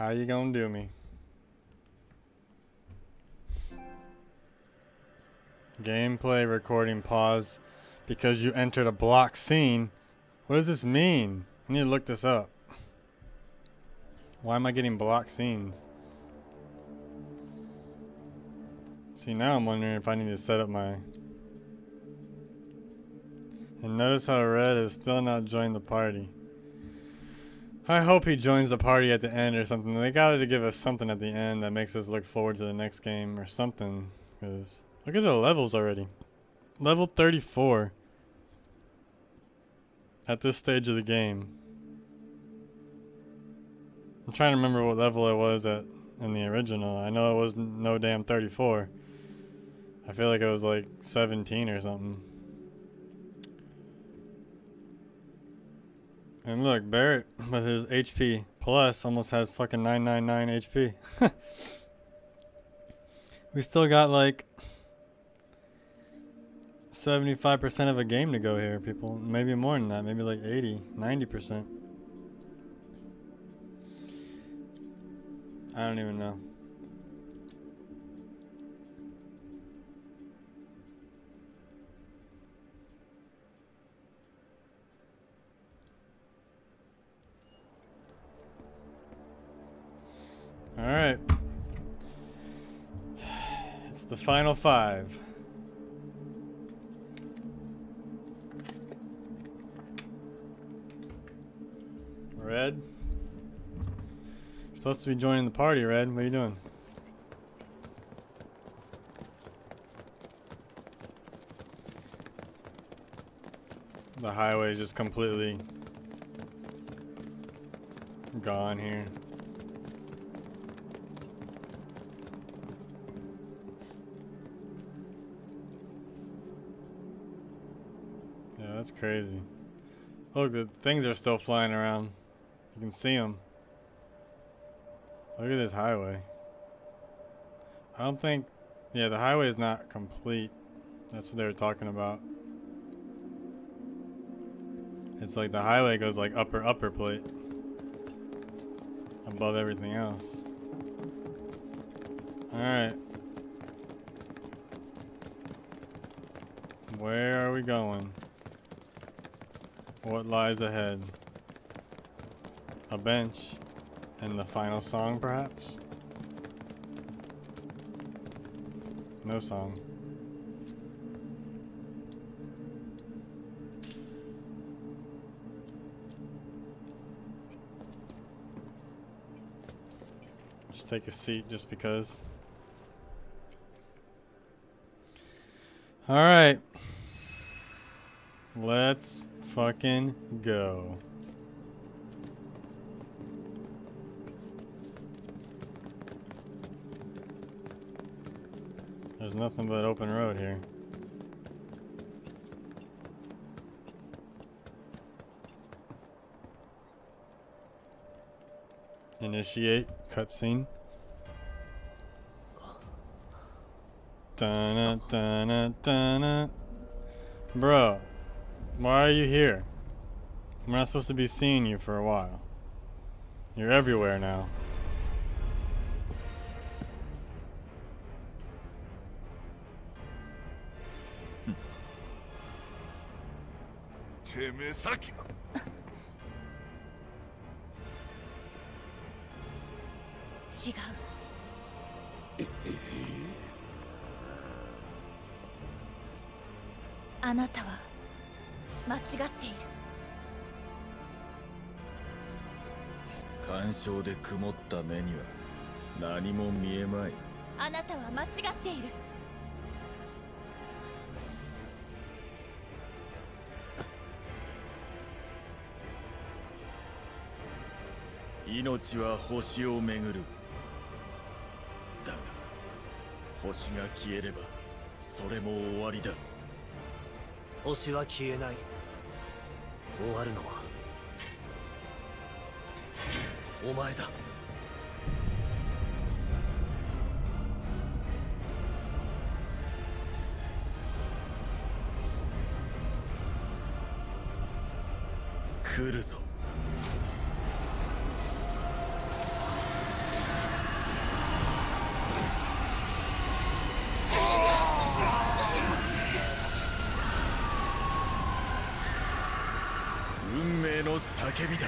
How you gonna do me? Gameplay recording pause because you entered a block scene. What does this mean? I need to look this up. Why am I getting block scenes? See, now I'm wondering if I need to set up my... And notice how Red is still not joined the party. I hope he joins the party at the end or something. They gotta give us something at the end that makes us look forward to the next game or something. Because look at the levels already. Level 34. At this stage of the game. I'm trying to remember what level it was at in the original. I know it was no damn 34. I feel like it was like 17 or something. And look, Barrett with his HP plus almost has fucking 999 HP. We still got like 75% of a game to go here, people. Maybe more than that. Maybe like 80, 90%. I don't even know. All right. It's the final 5. Red? You're supposed to be joining the party, Red. What are you doing? The highway is just completely gone here. Yeah, that's crazy. Look, the things are still flying around. You can see them. Look at this highway. I don't think... Yeah, the highway is not complete. That's what they were talking about. It's like the highway goes like upper plate. Above everything else. Alright. Where are we going? What lies ahead? A bench. And the final song, perhaps? No song. Just take a seat just because. Alright. Let's fucking go. There's nothing but open road here. Initiate cutscene. Dun dun dun. Bro, why are you here? We're not supposed to be seeing you for a while. You're everywhere now. 命は星を巡る。だが、星が消えれば、それも終わりだ。 星は消えない。終わるのはお前だ。 来るぞ。 叫びだ。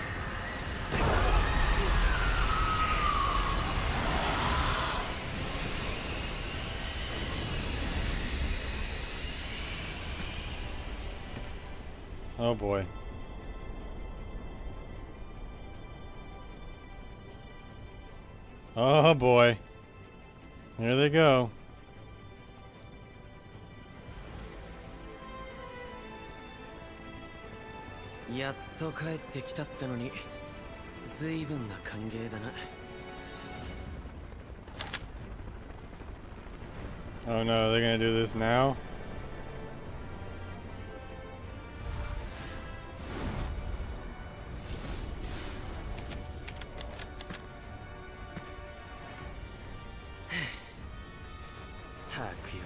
Oh boy. Oh boy. Here they go. やっと帰ってきたってのに随分な歓迎だな。 Oh no, they're gonna do this now? たくよ、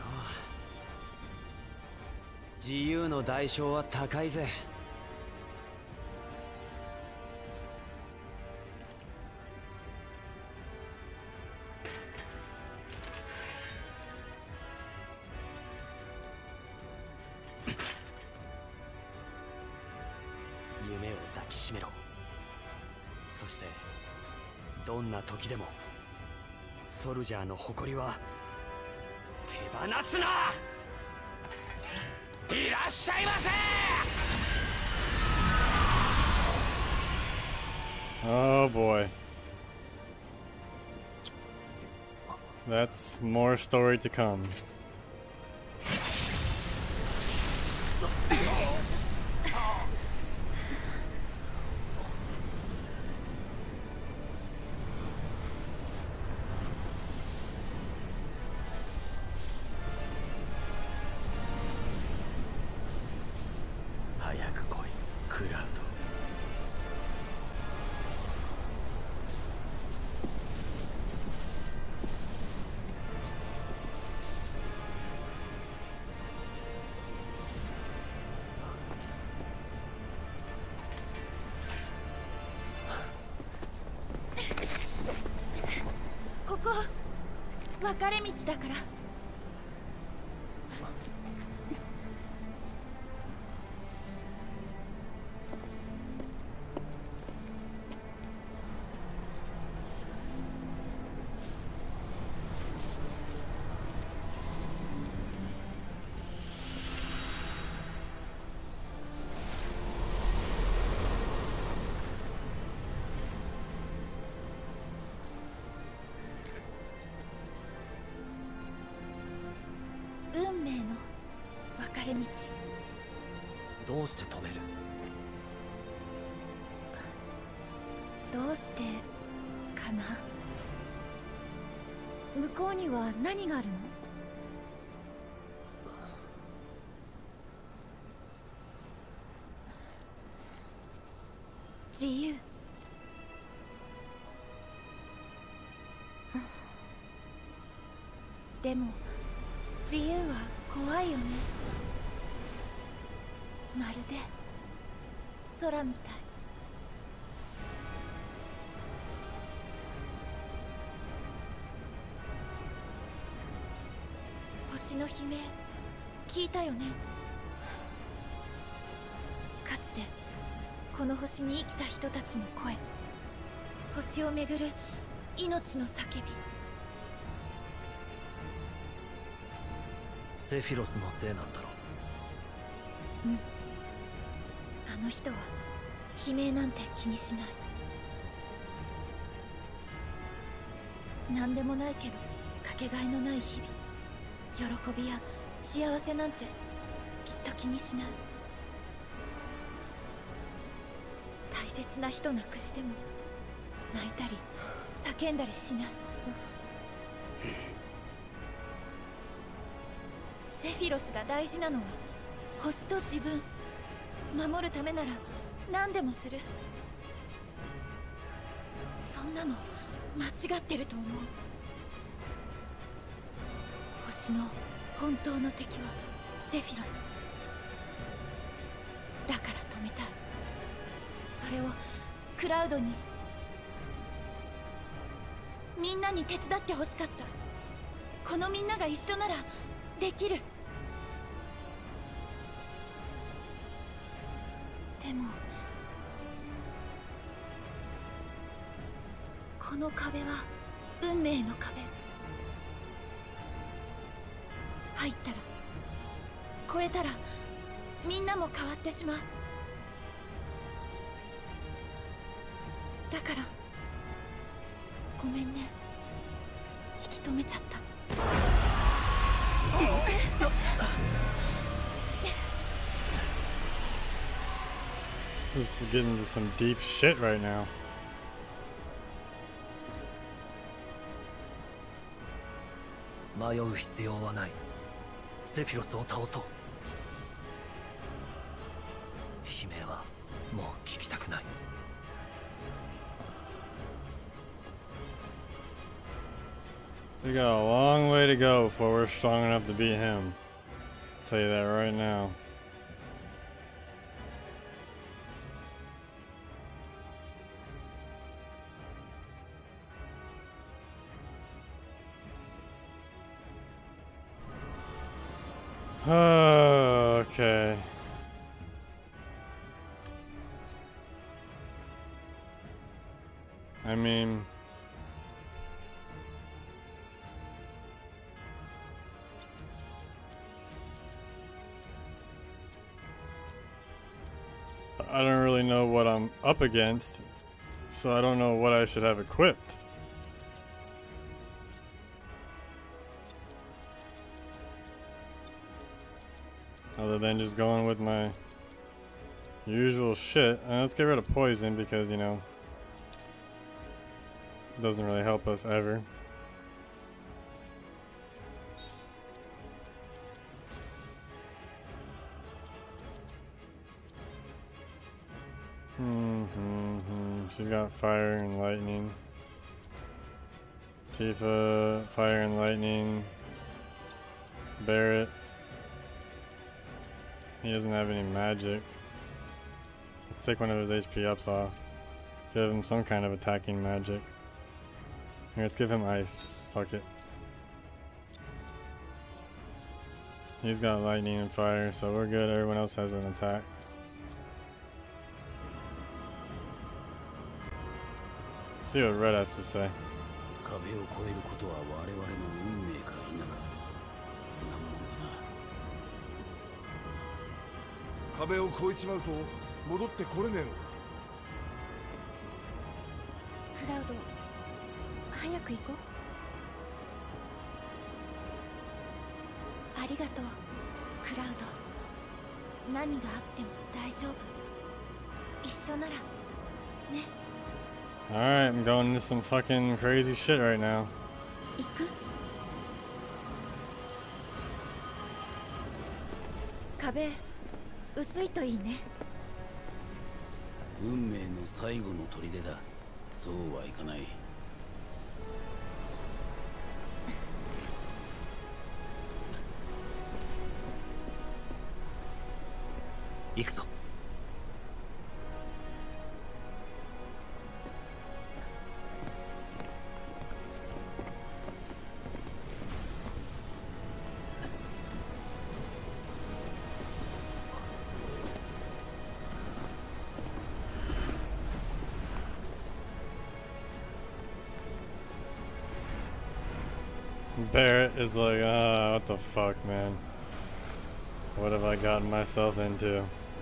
自由の代償は高いぜ。夢を抱きしめろ。そしてどんな時でもソルジャーの誇りは手放すな。いらっしゃいませ。 Oh boy. That's more story to come. ここ分かれ道だから。運命の分かれ道。 どうして止める？ どうしてかな。向こうには何があるの？自由。でも自由は怖いよね。まるで空みたい。星の悲鳴聞いたよね。かつてこの星に生きた人たちの声、星をめぐる命の叫び。 セフィロスのせいなんだろう。 うん、あの人は悲鳴なんて気にしない。何でもないけどかけがえのない日々、喜びや幸せなんてきっと気にしない。大切な人なくしても泣いたり叫んだりしない。セフィロスが大事なのは星と自分。守るためなら何でもする。そんなの間違ってると思う。星の本当の敵はセフィロスだから止めたい。それをクラウドに、みんなに手伝ってほしかった。このみんなが一緒ならできる。でもこの壁は運命の壁。入ったら、越えたら、みんなも変わってしまう。だからごめんね、引き止めちゃった。 This is getting into some deep shit right now. 迷う必要はない。セフィロスを倒そう。悲鳴はもう聞きたくない。 We got a long way to go before we're strong enough to beat him. I'll tell you that right now. Okay. I mean, I don't really know what I'm up against, so I don't know what I should have equipped. Other than just going with my usual shit. And let's get rid of poison because, you know, it doesn't really help us ever. She's got fire and lightning. Tifa, fire and lightning. Barrett. He doesn't have any magic. Let's take one of his HP ups off. Give him some kind of attacking magic. Here, let's give him ice. Fuck it. He's got lightning and fire, so we're good. Everyone else has an attack. See what Red has to say. 壁を越えることは我々の運命か否か。難問だな。壁を越えちまうと戻ってこれねえの。 クラウド、早く行こう。ありがとう、クラウド。何があっても大丈夫。一緒ならね。 Alright, I'm going into some fucking crazy shit right now. 行く？壁、薄いといいね。 運命の最後の砦だ。そうはいかない。 行くぞ。 Barrett is like, what the fuck, man? What have I gotten myself into?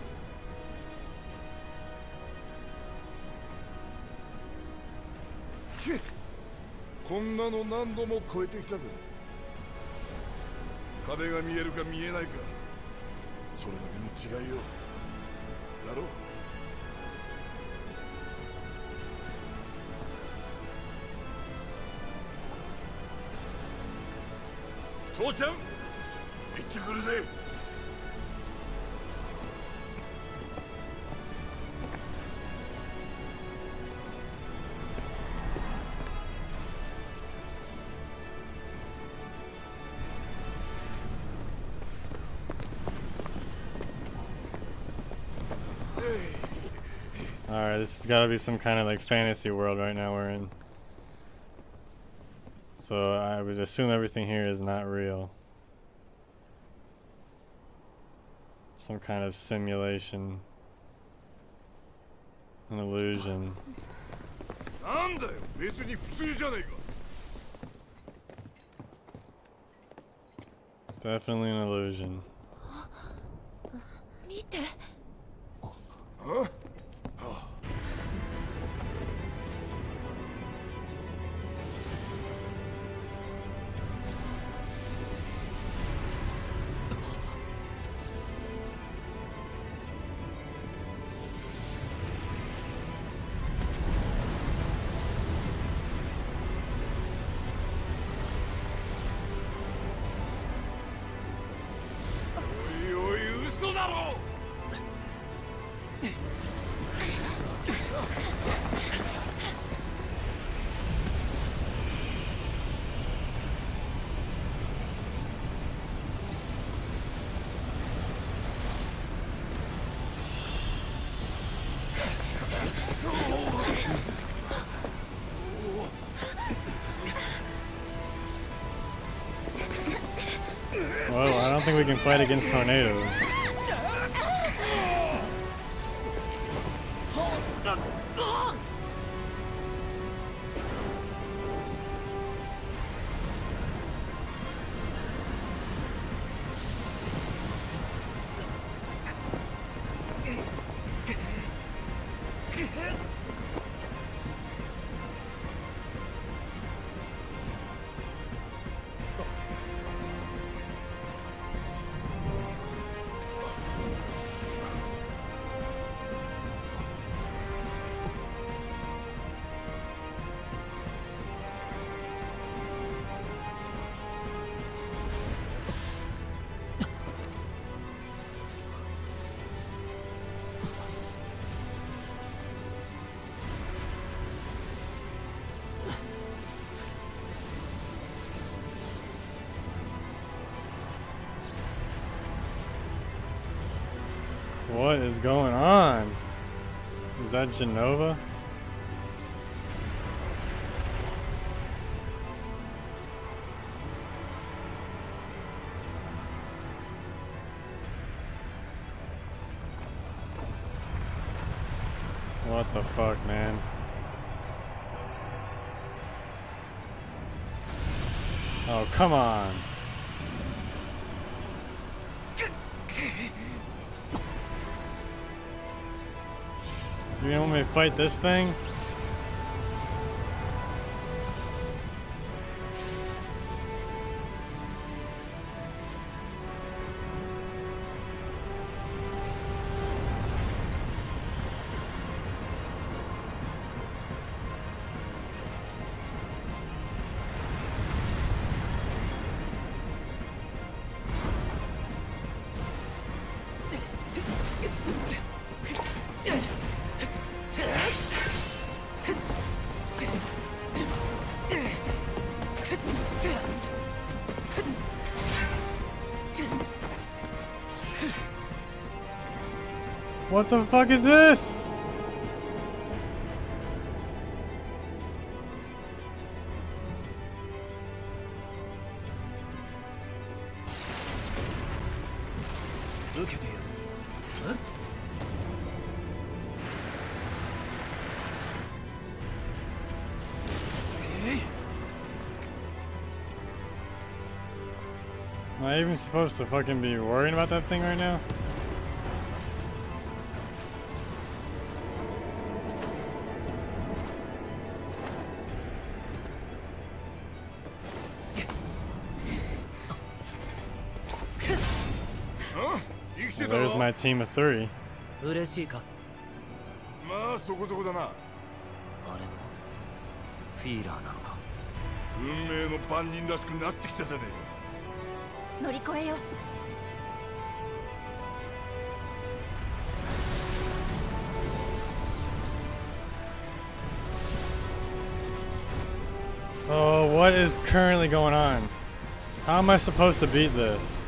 こんなの何度も超えてきたぜ。壁が見えるか見えないか、それだけの違いよ。だろ？父ちゃん、行ってくるぜ。 Alright, this has got to be some kind of like fantasy world right now we're in. So I would assume everything here is not real. Some kind of simulation. An illusion. なんだよ、別に普通じゃねえか。 Definitely an illusion. 見て。 おいおい、嘘だろ。 Well, I don't think we can fight against tornadoes. What is going on? Is that Genova? What the fuck, man? Oh, come on. You gonna want me to fight this thing? What the fuck is this? Am I even supposed to fucking be worrying about that thing right now? Well, there's my team of 3. 嬉しいか。 まあそこそこだな。 あれもフィーラーなのか。 運命の番人らしくなってきたじゃねえ。 乗り越えよう。 Oh, what is currently going on? How am I supposed to beat this?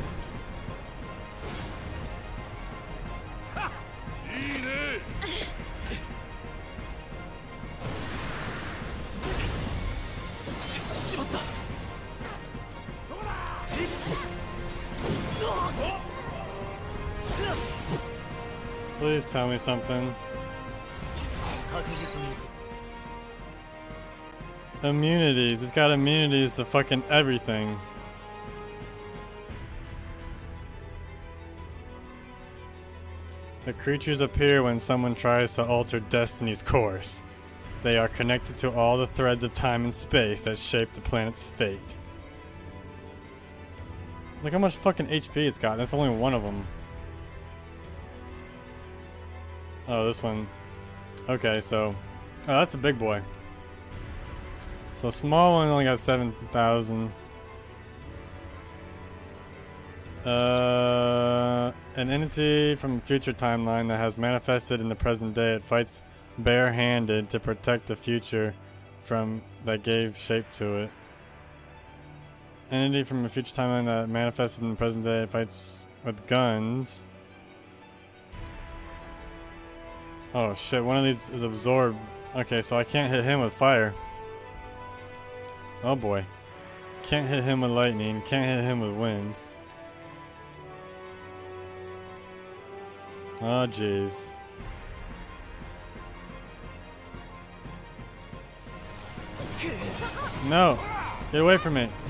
Please tell me something. Immunities. It's got immunities to fucking everything. The creatures appear when someone tries to alter destiny's course. They are connected to all the threads of time and space that shape the planet's fate. Look how much fucking HP it's got. That's only one of them. Oh, this one. Okay, so... Oh, that's a big boy. So small one only got 7,000. An entity from a future timeline that has manifested in the present day. It fights bare-handed to protect the future from that gave shape to it. Entity from a future timeline that manifested in the present day. It fights with guns. Oh shit, one of these is absorbed. Okay, so I can't hit him with fire. Oh boy. Can't hit him with lightning. Can't hit him with wind. Oh jeez. No! Get away from me!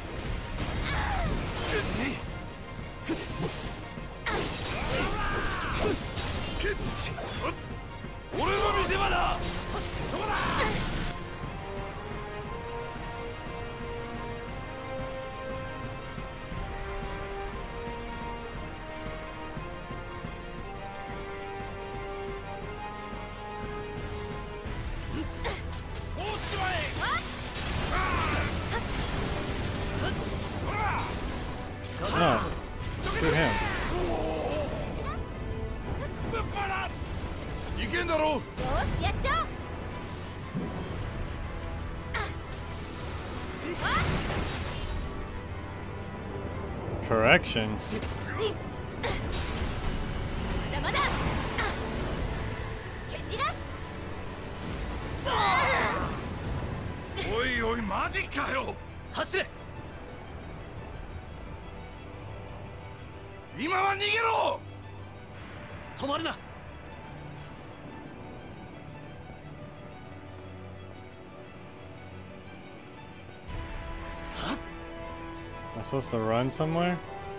No. Shoot him. Correction. Oi, oi, マジかよ。走れ。今は逃げろ。止まるな。 I'm supposed to run somewhere?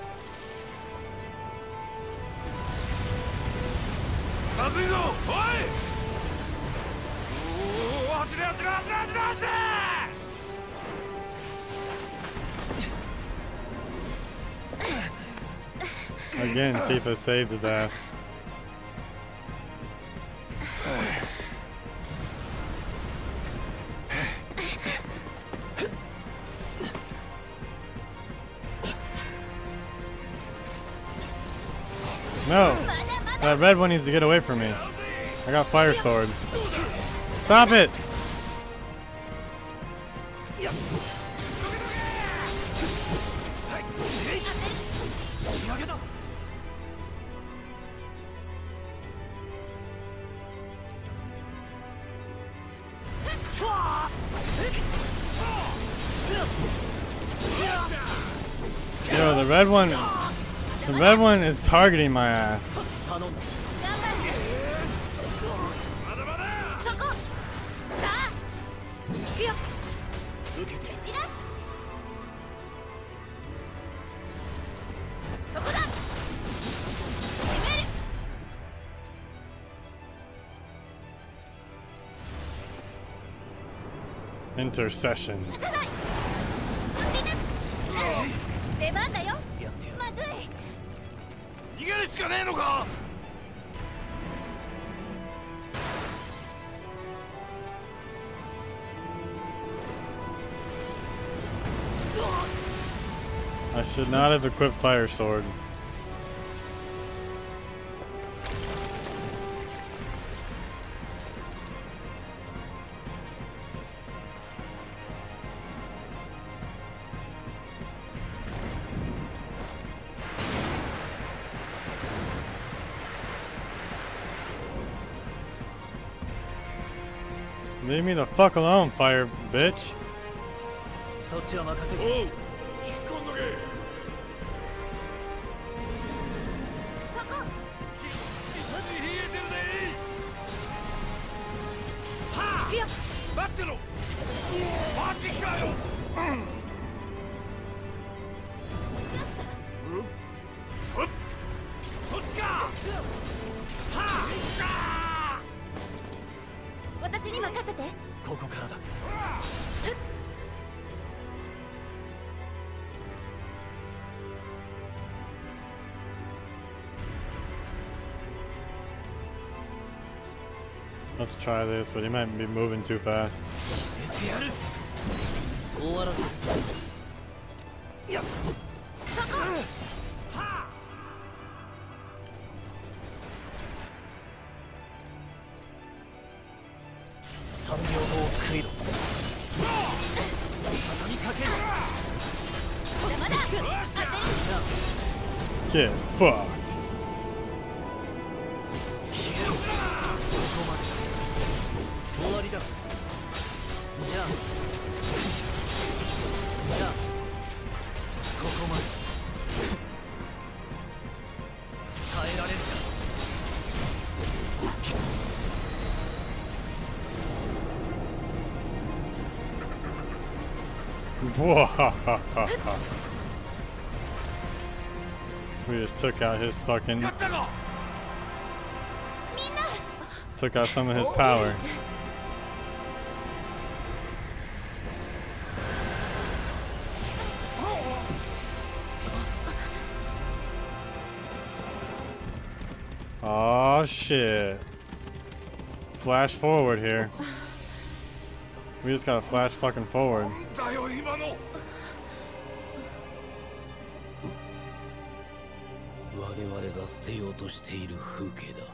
まずいぞ。おい。おお、走れ走れ走れ走れ走れ。 Again, Tifa saves his ass. No! That red one needs to get away from me. I got fire sword. Stop it! Yo, the red one is targeting my ass. Intercession. 出番だよ。まずい。 逃げるしかねえのか。 I should not have equipped fire sword. Leave me the fuck alone, fire bitch. そっちは任せる。 おう、引っ込んどけ。マジ冷えてるぜ。はあ。 待ってろ。マジかよ。そっちか。はあ。 私に任せて。 ここからだ。 Let's try this, but he might be moving too fast. 終わらせる。3秒後を食いろ。畳みかける。 邪魔だ。当てる。 Get fucked. 終わりだ。じゃあここまで。耐えられるか。 We just took out his fucking. Took out some of his power. Oh shit. Flash forward here. We just gotta flash fucking forward. だよ今の。 我々が捨てようとしている風景だ。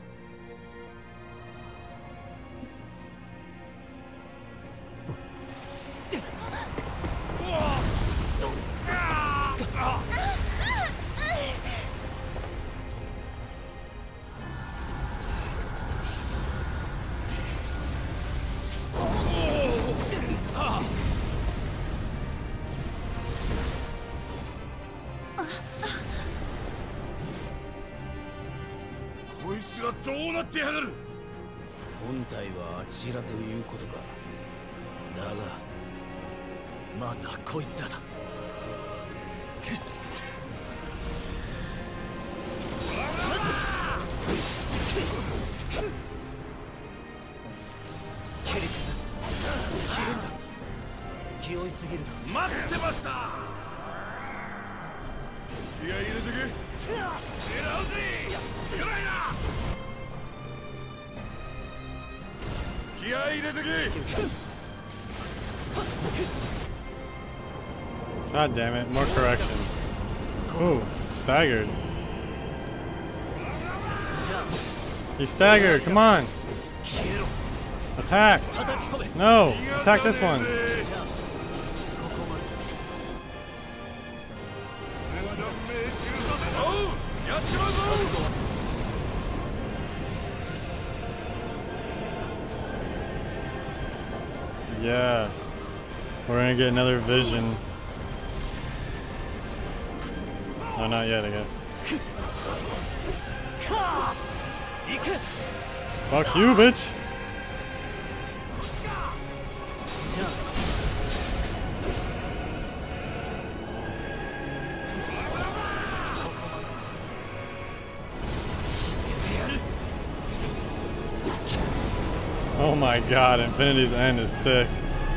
こいつらどうなってやがる。 本体はあちらということか。だがまずはこいつらだ。蹴り崩す。気負いすぎるか。 待ってました。気合い入れてけ。狙うぜ。くらいな。気合い入れてけ。 God damn it, more correction. Ooh, staggered. He staggered, come on! Attack! No! Attack this one! Yes. We're gonna get another vision. No, not yet, I guess. Fuck you, bitch! Oh my god, Infinity's End is sick.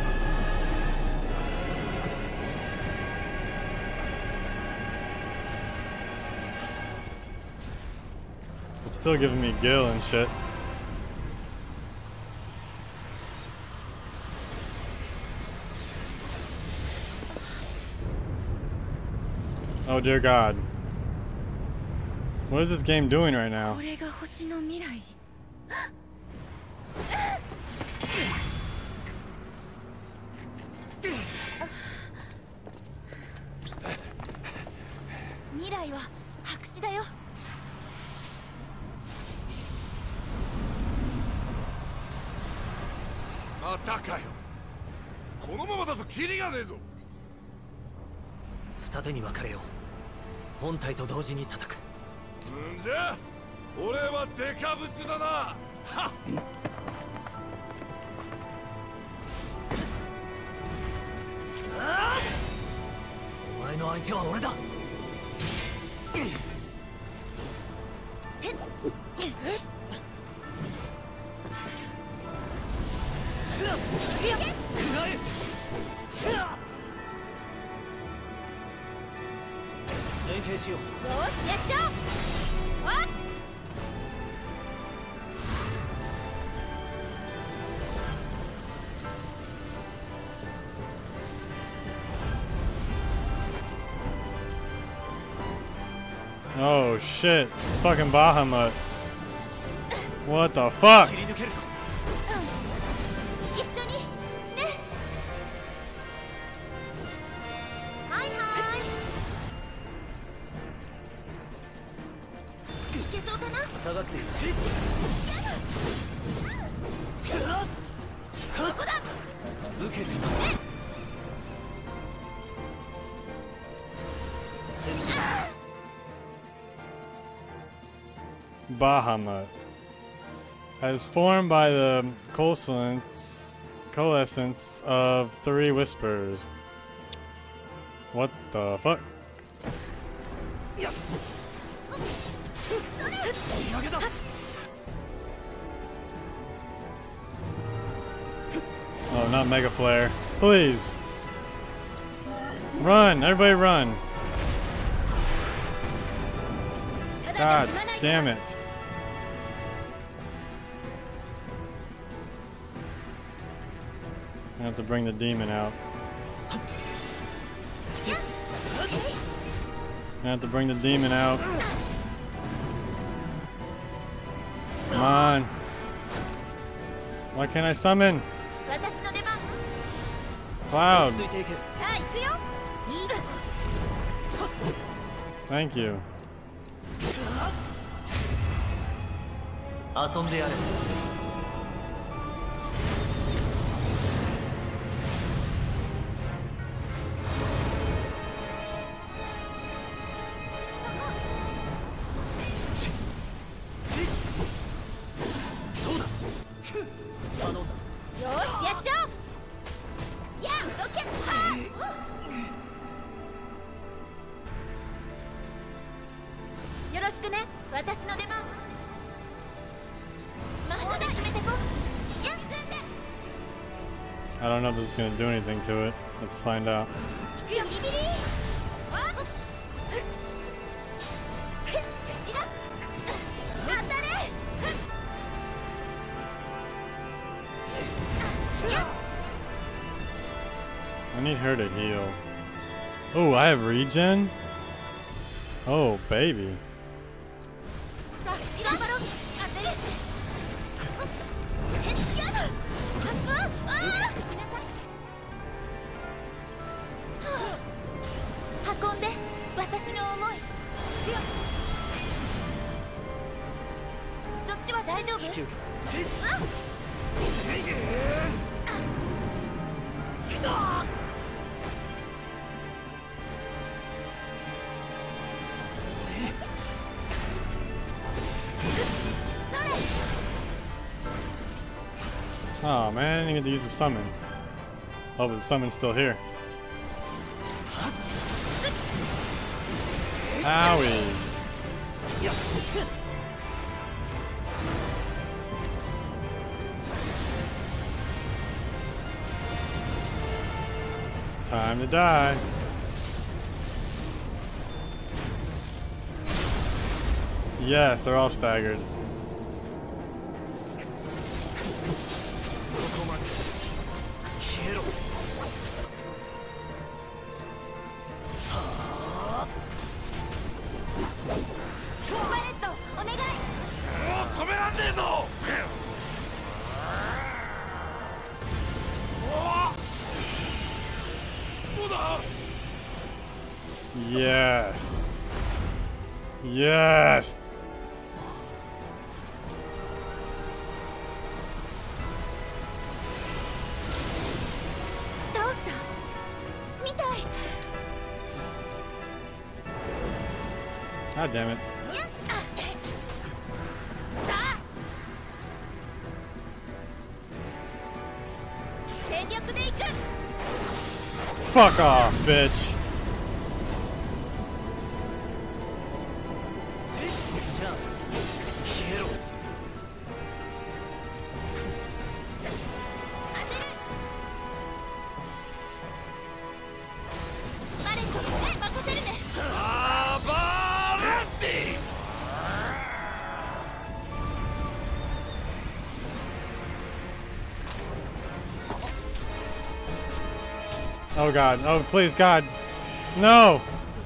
It's still giving me Gil and shit. Oh dear god. What is this game doing right now? これが星の未来。未来は白紙だよ。 またかよ。このままだとキリがねえぞ。 二手に分かれよう。本体と同時に叩く。 んじゃ俺はデカブツだな。はっ。 相手は俺だ。連携しよう。 よしやっちゃおう。わっ Oh shit, it's fucking Bahamut. What the fuck? 切り抜けるぞ。 一緒にね。はいはい。いけそうかな。 下がっている。 ここだ。 受ける。戦術。 Bahamut has formed by the coalescence of 3 whispers. What the fuck? Oh, not Mega Flare. Please. Run, everybody run. God damn it. I have to bring the demon out. I have to bring the demon out. Come on. Why can't I summon? 私の出番。 Cloud. ついていけ。 さあ行くよ。いい。 Thank you. 遊んでやれ。 よしやっちゃおう。やっロケット。よろしくね。私の出番。魔法で決めてこ。やっ進んで。 I don't know if this is gonna do anything to it. Let's find out. ビリビリ。わっ。当たれ。 I need her to heal. Oh, I have regen? Oh, baby. さあ頑張ろう。当てる。運んで私の思い。そっちは大丈夫？ Oh man, I didn't get to use the summon. Oh, but the summon's still here. Owies. Time to die. Yes, they're all staggered. Yes. Yes. God damn it. Fuck off, bitch. Oh god. Oh please god. No!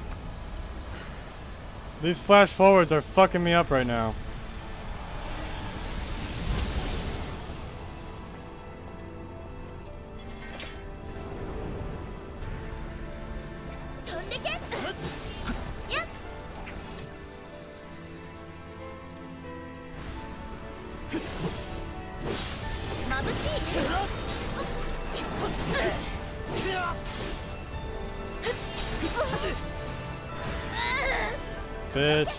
These flash forwards are fucking me up right now. Bitch.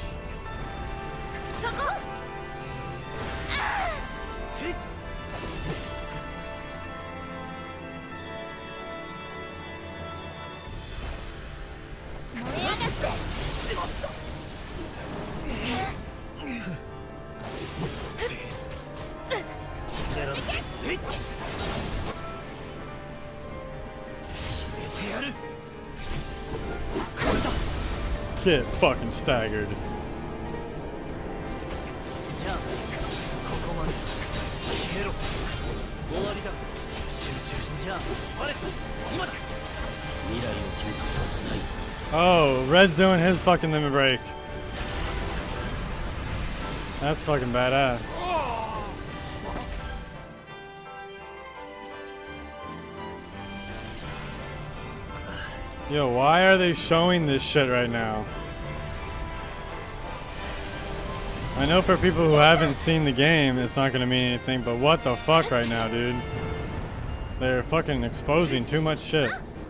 Get fucking staggered. Oh, Red's doing his fucking limit break. That's fucking badass. Yo, why are they showing this shit right now? I know for people who haven't seen the game, it's not gonna mean anything, but what the fuck right now, dude? They're fucking exposing too much shit.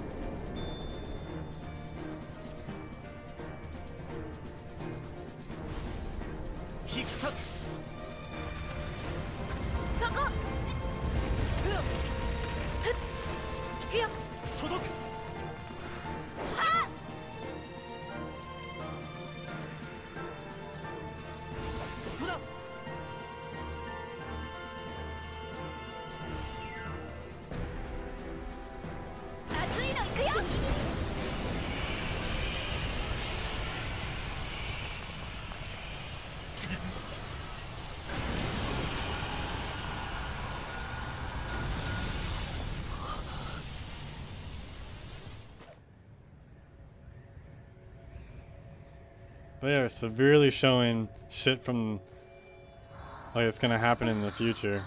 They are severely showing shit from like it's gonna happen in the future.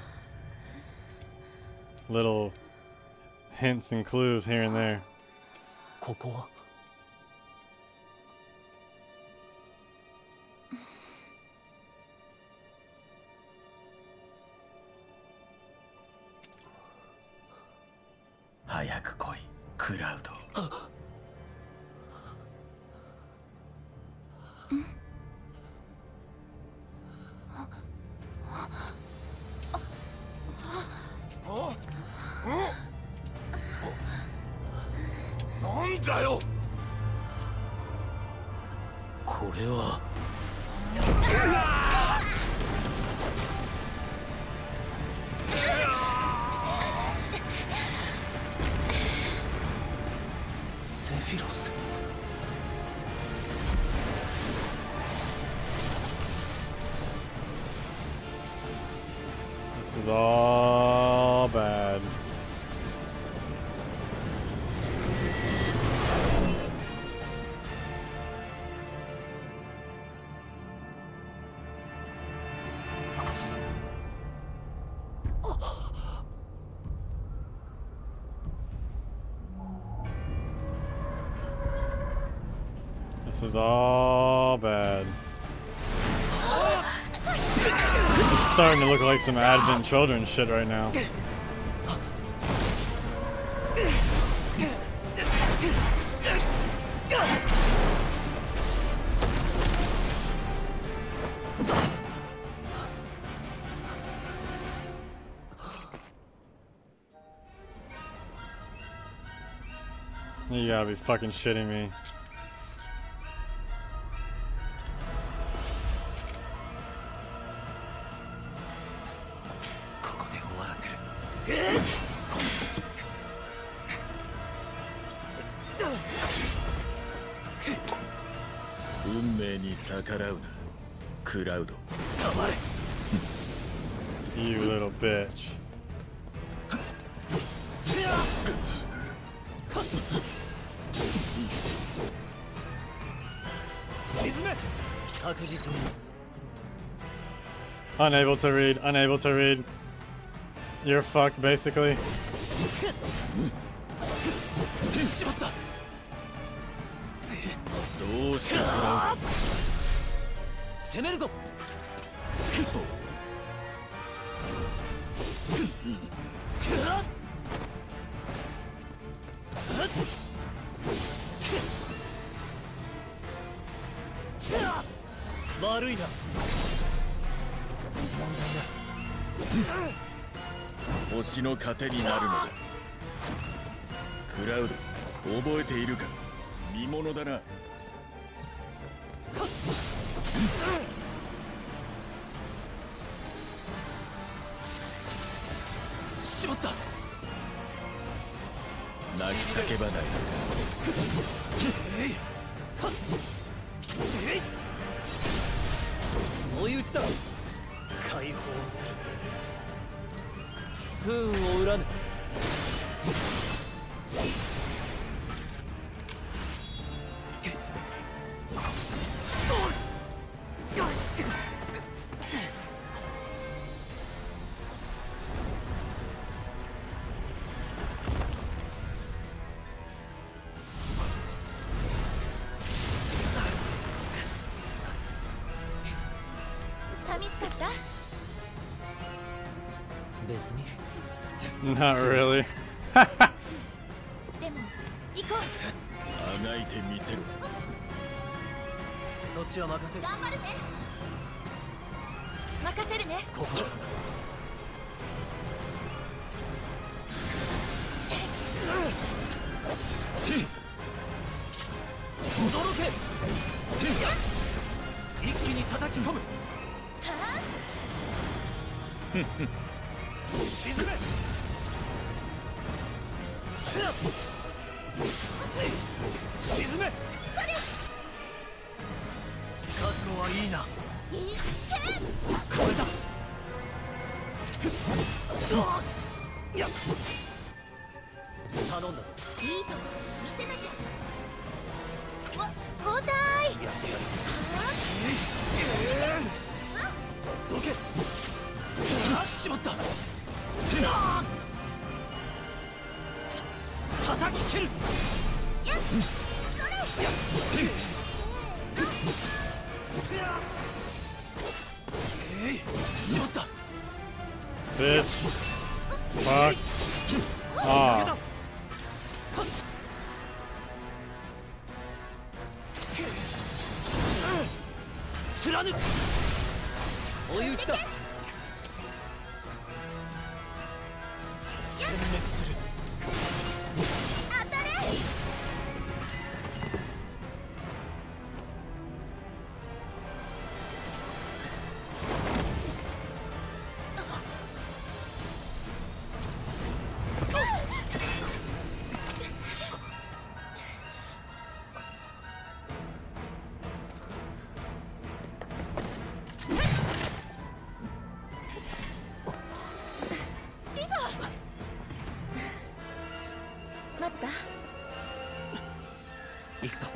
Little hints and clues here and there. ここは早く来い、クラウド。なんだよ。 これはセフィロス。 This is all bad. This is all bad. It's starting to look like some Advent Children shit right now. You gotta be fucking shitting me. You little bitch. 確実に Unable to read, unable to read. You're fucked, basically. しまった。 どうしたクラウ攻めるぞ。悪いな。 ド。星の糧になるのだ。クラウド、覚えているか。見ものだな。 しまった。 泣き叫ばないのか。 追い打ちだ。解放する。不運を恨む。 寂しかった？ 別に。 Not really. でも行こう。 あがいてみせろ。 そっちは任せる。 頑張るね。任せるね。 ここ。驚け。一気に叩き込む。沈め。沈め。覚悟はいいな。これだ。頼んだぞ。 いいとこ見せなきゃ。交代。 やってやる。どけ。しまった。叩き切る。 やっそれ。 しまった。 Bitch. Fuck. Ah. 貫く。追い打ちだ。殲滅する。 当たれ。待った。 行くぞ。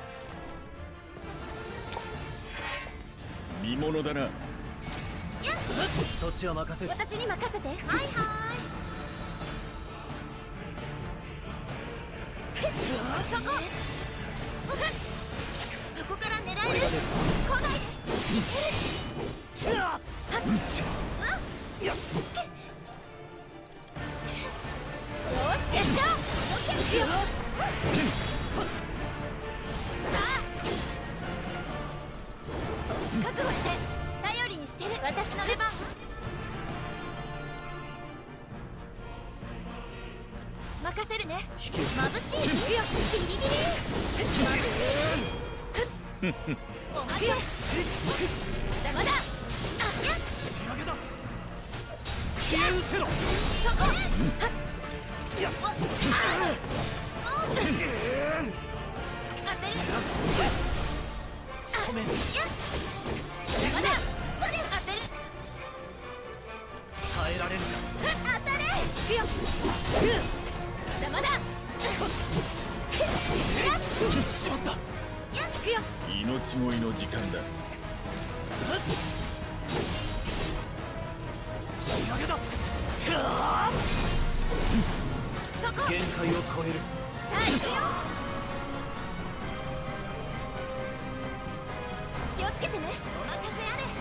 見ものだな。 そっちは任せる。 私に任せて。はいはい。そこ。そこから狙える。来ないで。よし、決勝。覚悟して。頼りにしてる。私の出番。任せるね。眩しい。ビリビリ。おまけ。邪魔だ。 仕上げだ。消え失せろ。 そこ。当てる。 止める。 邪魔だ。当てる。 耐えられるか。 当たれ。邪魔だ。 しまった。 行くよ。 命乞いの時間だ。 限界を超える。 気をつけてね。お任せあれ。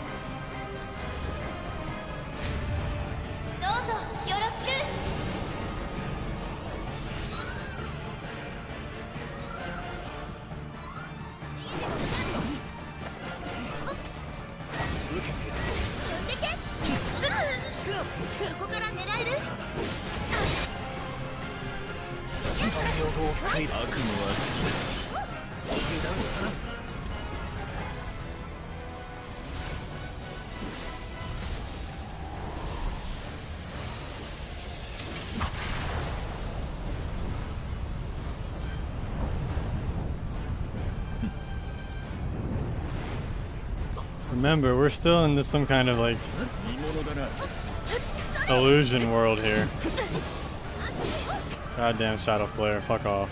どうぞよろしく。飛んでけ。そこから狙える。 両方悪夢は油断したな。 Remember, we're still in this some kind of like 見物だな。 illusion world here. Goddamn shadow flare, fuck off.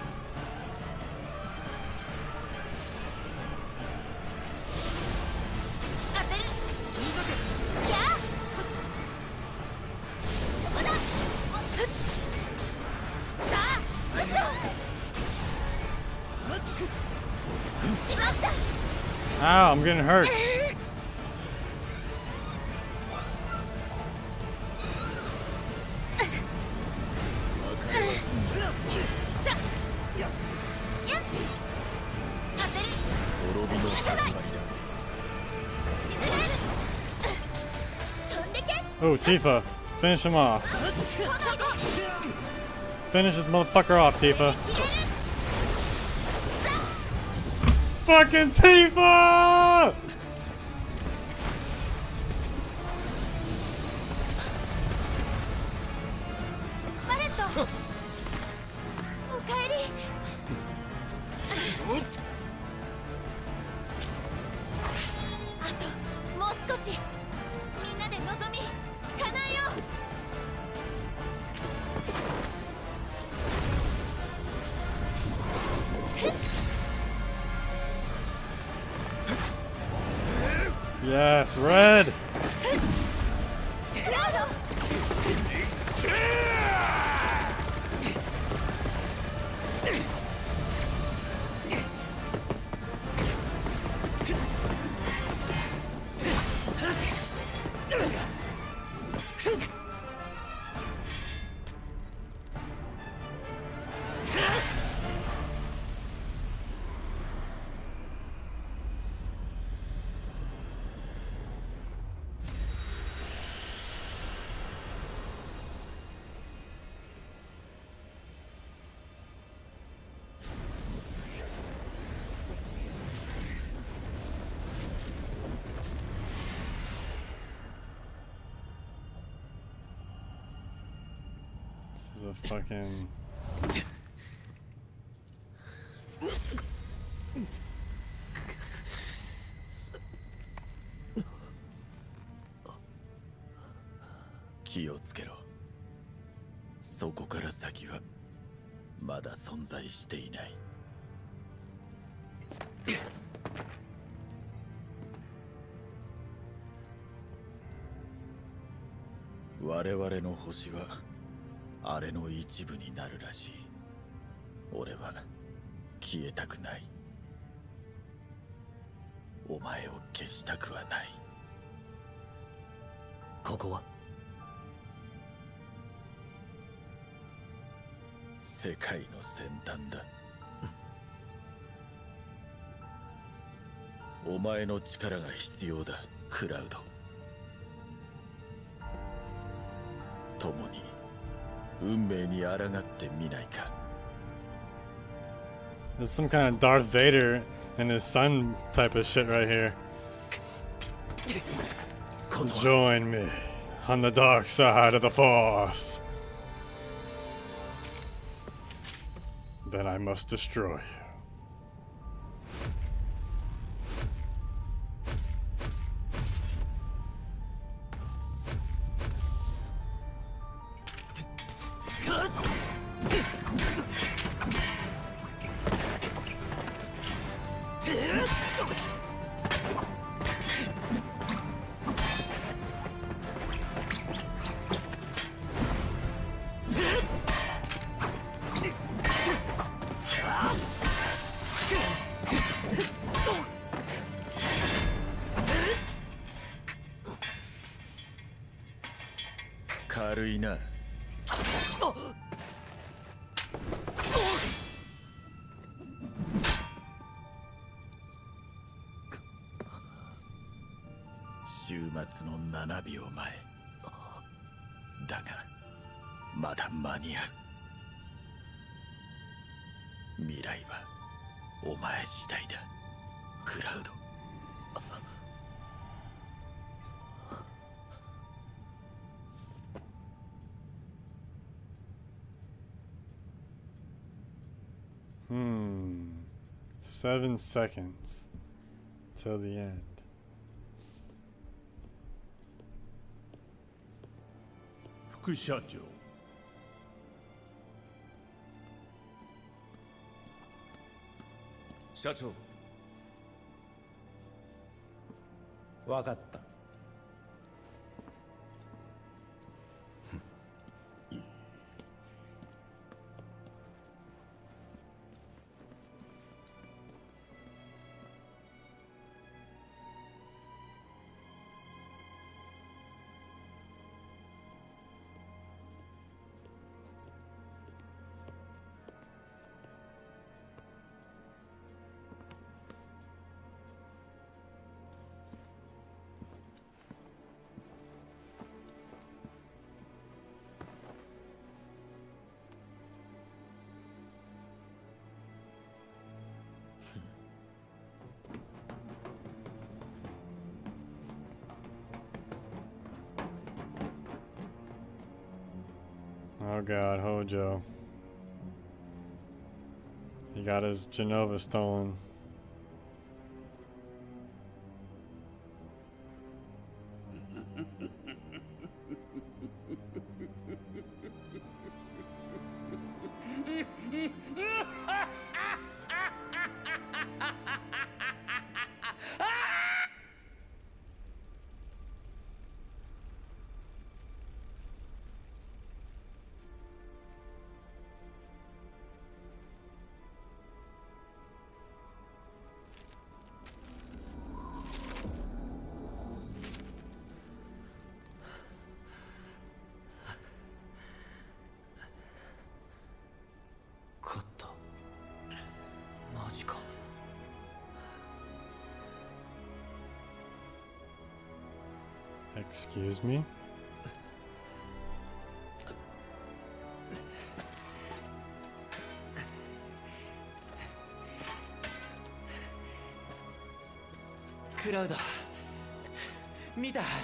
Ow, I'm getting hurt. Oh, Tifa. Finish him off. Finish this motherfucker off, Tifa. Fucking Tifa! Yes, red! This is a fucking... 気をつけろ。そこから先はまだ存在していない。我々の星はあれの一部になるらしい。俺は消えたくない。お前を消したくはない。 ここは世界の先端だ。お前の力が必要だ、クラウド。共に運命に抗ってみないか。 There's some kind of Darth Vader and his son type of shit right here. Join me on the dark side of the Force. Then I must destroy you. 終末の7秒前だがまだ間に合う。未来はお前次第だクラウド。 7 seconds till the end. 副社長。 社長。分かった。 Oh god, Hojo. He got his Genova stolen. Excuse me? Cloud, 見た。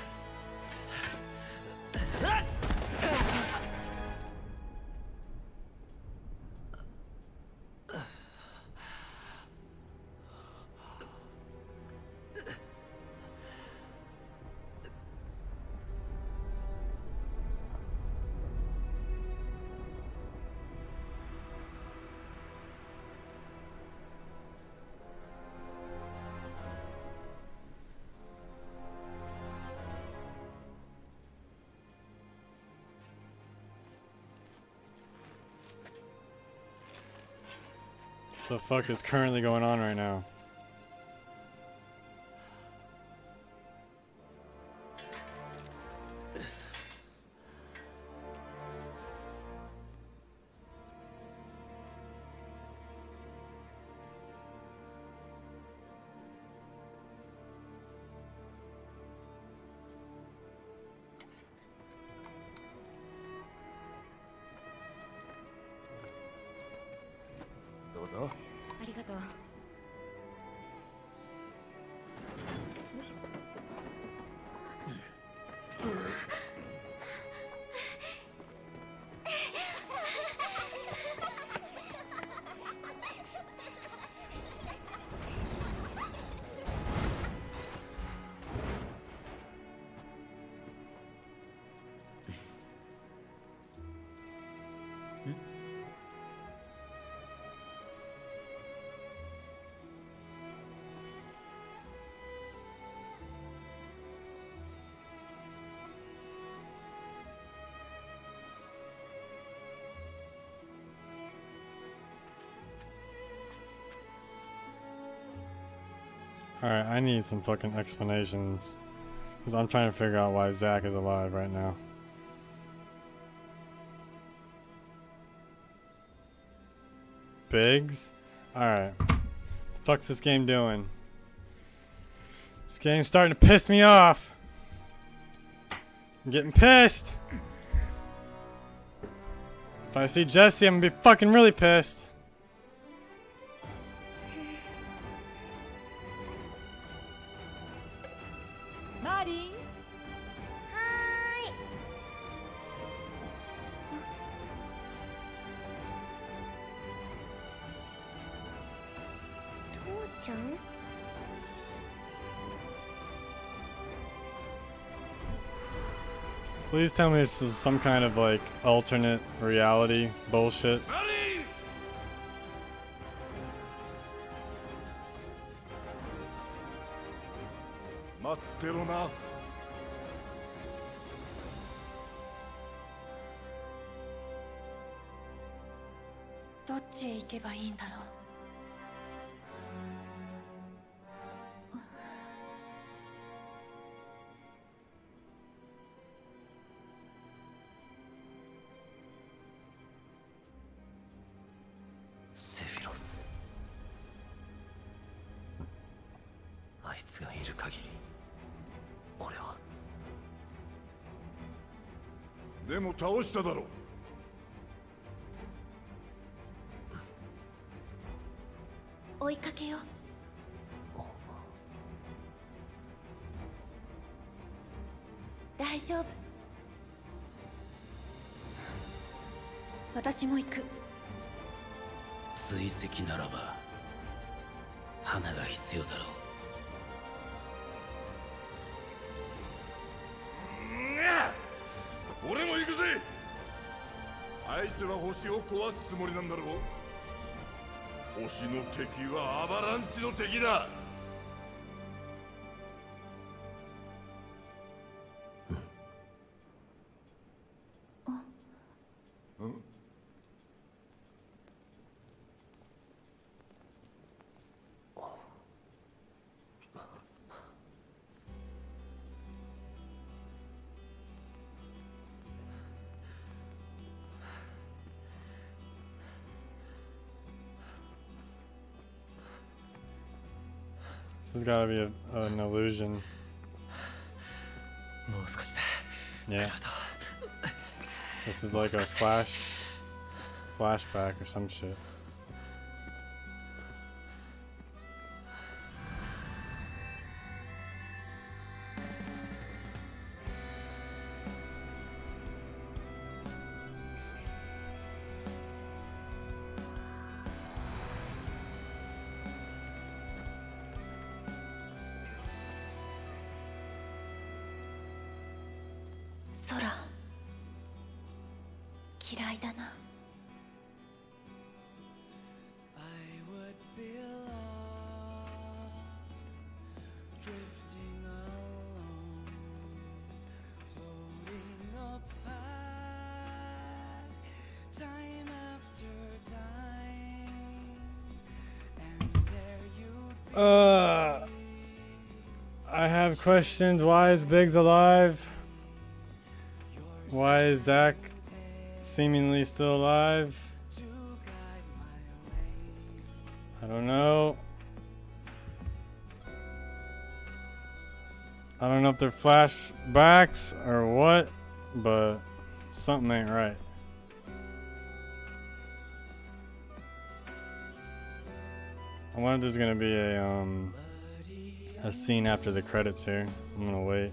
What the fuck is currently going on right now? ありがとう。 Alright, I need some fucking explanations. Because I'm trying to figure out why Zack is alive right now. Biggs? Alright. The fuck's this game doing? This game's starting to piss me off. I'm getting pissed. If I see Jesse, I'm gonna be fucking really pissed. Marin? Hi. 父ちゃん Please tell me this is some kind of like alternate reality bullshit. 待ってろな。 どっちへ行けばいいんだろう。 セフィロス、あいつがいる限り俺は。 でも倒しただろう。 追いかけよう。大丈夫。 私も行く。 追跡ならば花が必要だろう。 俺も行くぜ。あいつは星を壊すつもりなんだろう。星の敵はアバランチの敵だ。 This has gotta be an illusion. もう少しだ。 Yeah. This is like a flashback or some shit. Sora 嫌いだな。 I have questions. Why is Biggs alive? Why is Zack seemingly still alive? I don't know. I don't know if they're flashbacks or what, but something ain't right. I wonder if there's gonna be a scene after the credits here. I'm gonna wait.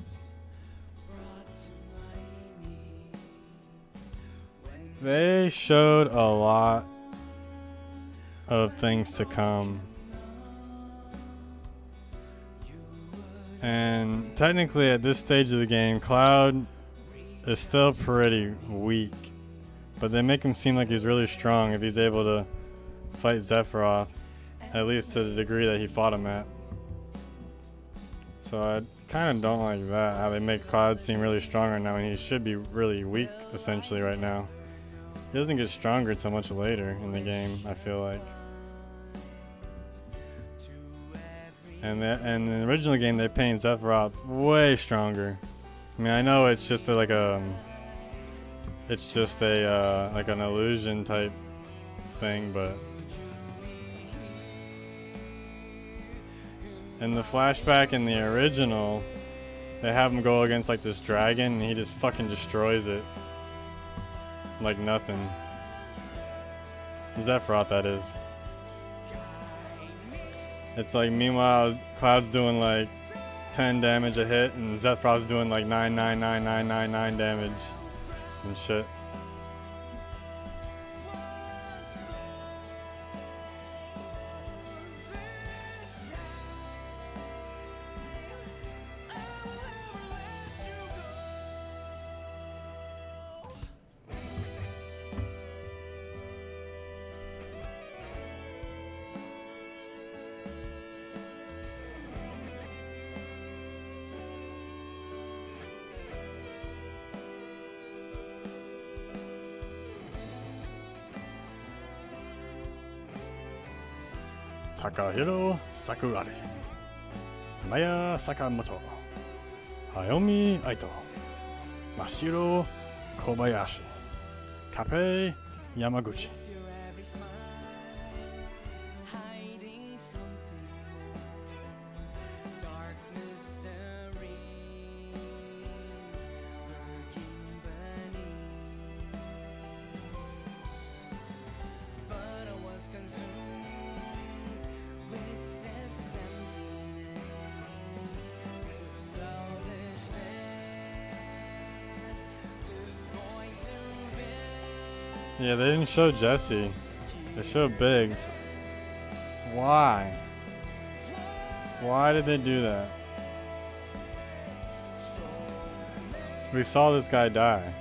They showed a lot of things to come. And technically at this stage of the game, Cloud is still pretty weak. But they make him seem like he's really strong if he's able to fight Sephiroth, at least to the degree that he fought him at. So I kind of don't like that, how they make Cloud seem really strong right now when he should be really weak essentially right now. He doesn't get stronger until much later in the game, I feel like. And in the original game, they paint Sephiroth way stronger. I mean, I know it's just like like an illusion type thing, but In the flashback in the original, they have him go against like this dragon and he just fucking destroys it. Like nothing. Sephiroth, that is. It's like, meanwhile, Cloud's doing like 10 damage a hit and Sephiroth's doing like 9,99999 damage and shit. Takahiro Sakurare, Maya Sakamoto, Hayomi Aito, Mashiro Kobayashi, Kappei Yamaguchi. Yeah, they didn't show Jesse. They showed Biggs. Why? Why did they do that? We saw this guy die.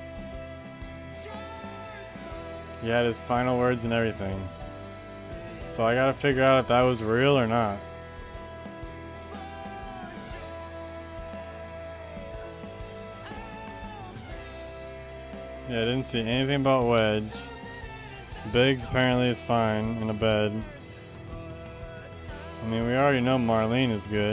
He had his final words and everything. So I gotta figure out if that was real or not. Yeah, I didn't see anything about Wedge. Biggs apparently is fine in a bed. I mean, we already know Marlene is good.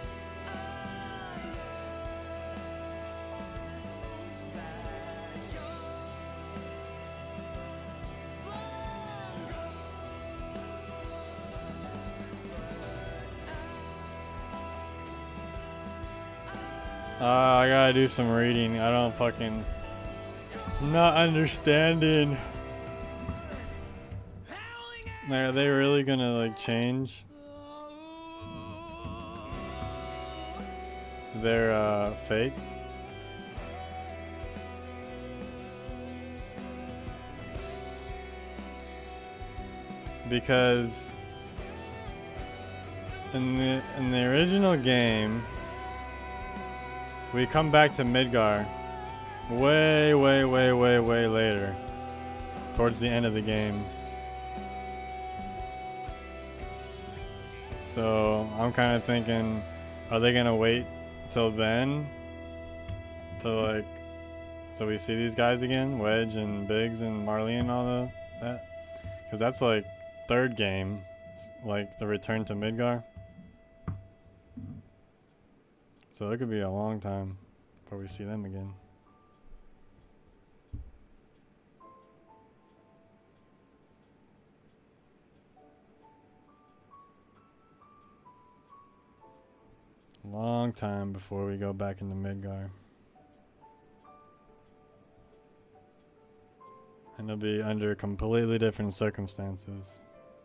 I gotta do some reading. I don't fucking... not understanding. Are they really gonna like change their fates? Because in the original game, we come back to Midgar way later, towards the end of the game. So I'm kind of thinking, are they gonna wait till then to so we see these guys again, Wedge and Biggs and Marley and all that? Because that's like third game, like the return to Midgar. So it could be a long time before we see them again. Long time before we go back into Midgar. And it'll be under completely different circumstances.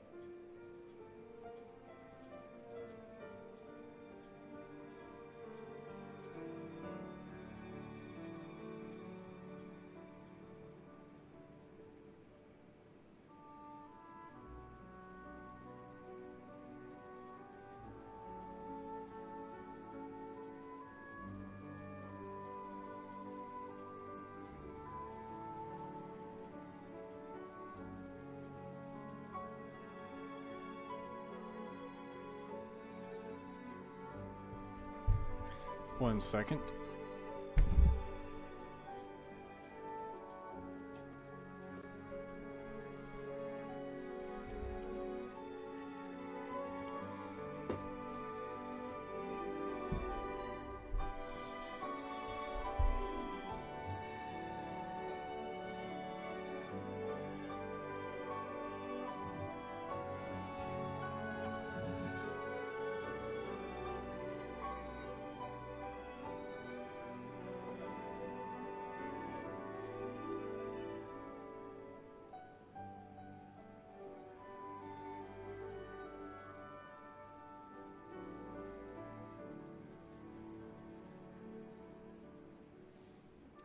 One second.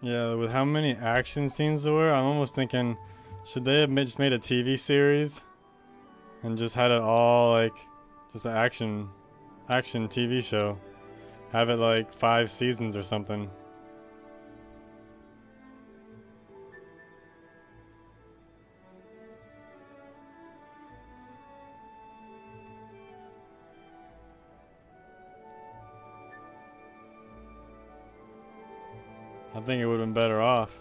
Yeah, with how many action scenes there were, I'm almost thinking, should they have just made a TV series and just had it all like just an action TV show? Have it like 5 seasons or something. I think it would have been better off.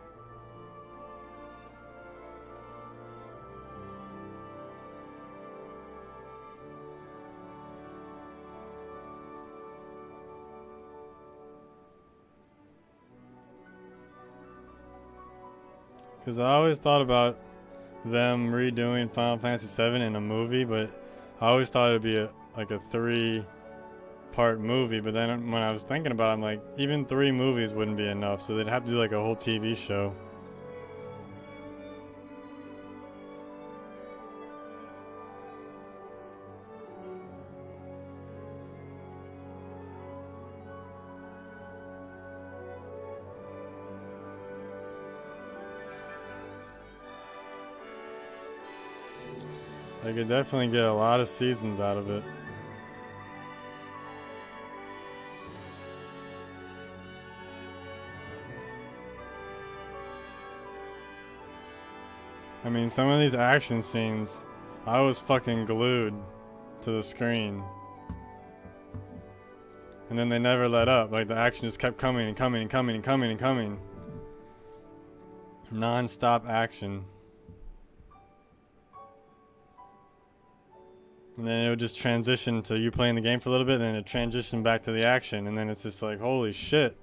Because I always thought about them redoing Final Fantasy VII in a movie, but I always thought it'd be like a 3-part movie. But then when I was thinking about it, I'm like, even 3 movies wouldn't be enough, so they'd have to do like a whole TV show. They could definitely get a lot of seasons out of it. I mean, some of these action scenes, I was fucking glued to the screen. And then they never let up. Like, the action just kept coming and coming and coming and coming and coming. Non-stop action. And then it would just transition to you playing the game for a little bit, and then it transitioned back to the action, and then it's just like, holy shit.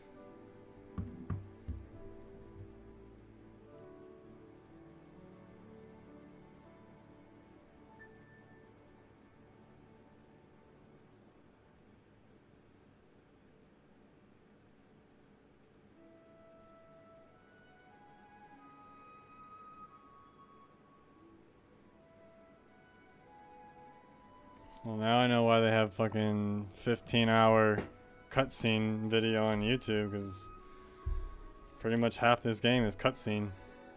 Well, now I know why they have fucking 15-hour cutscene video on YouTube, because pretty much half this game is cutscene.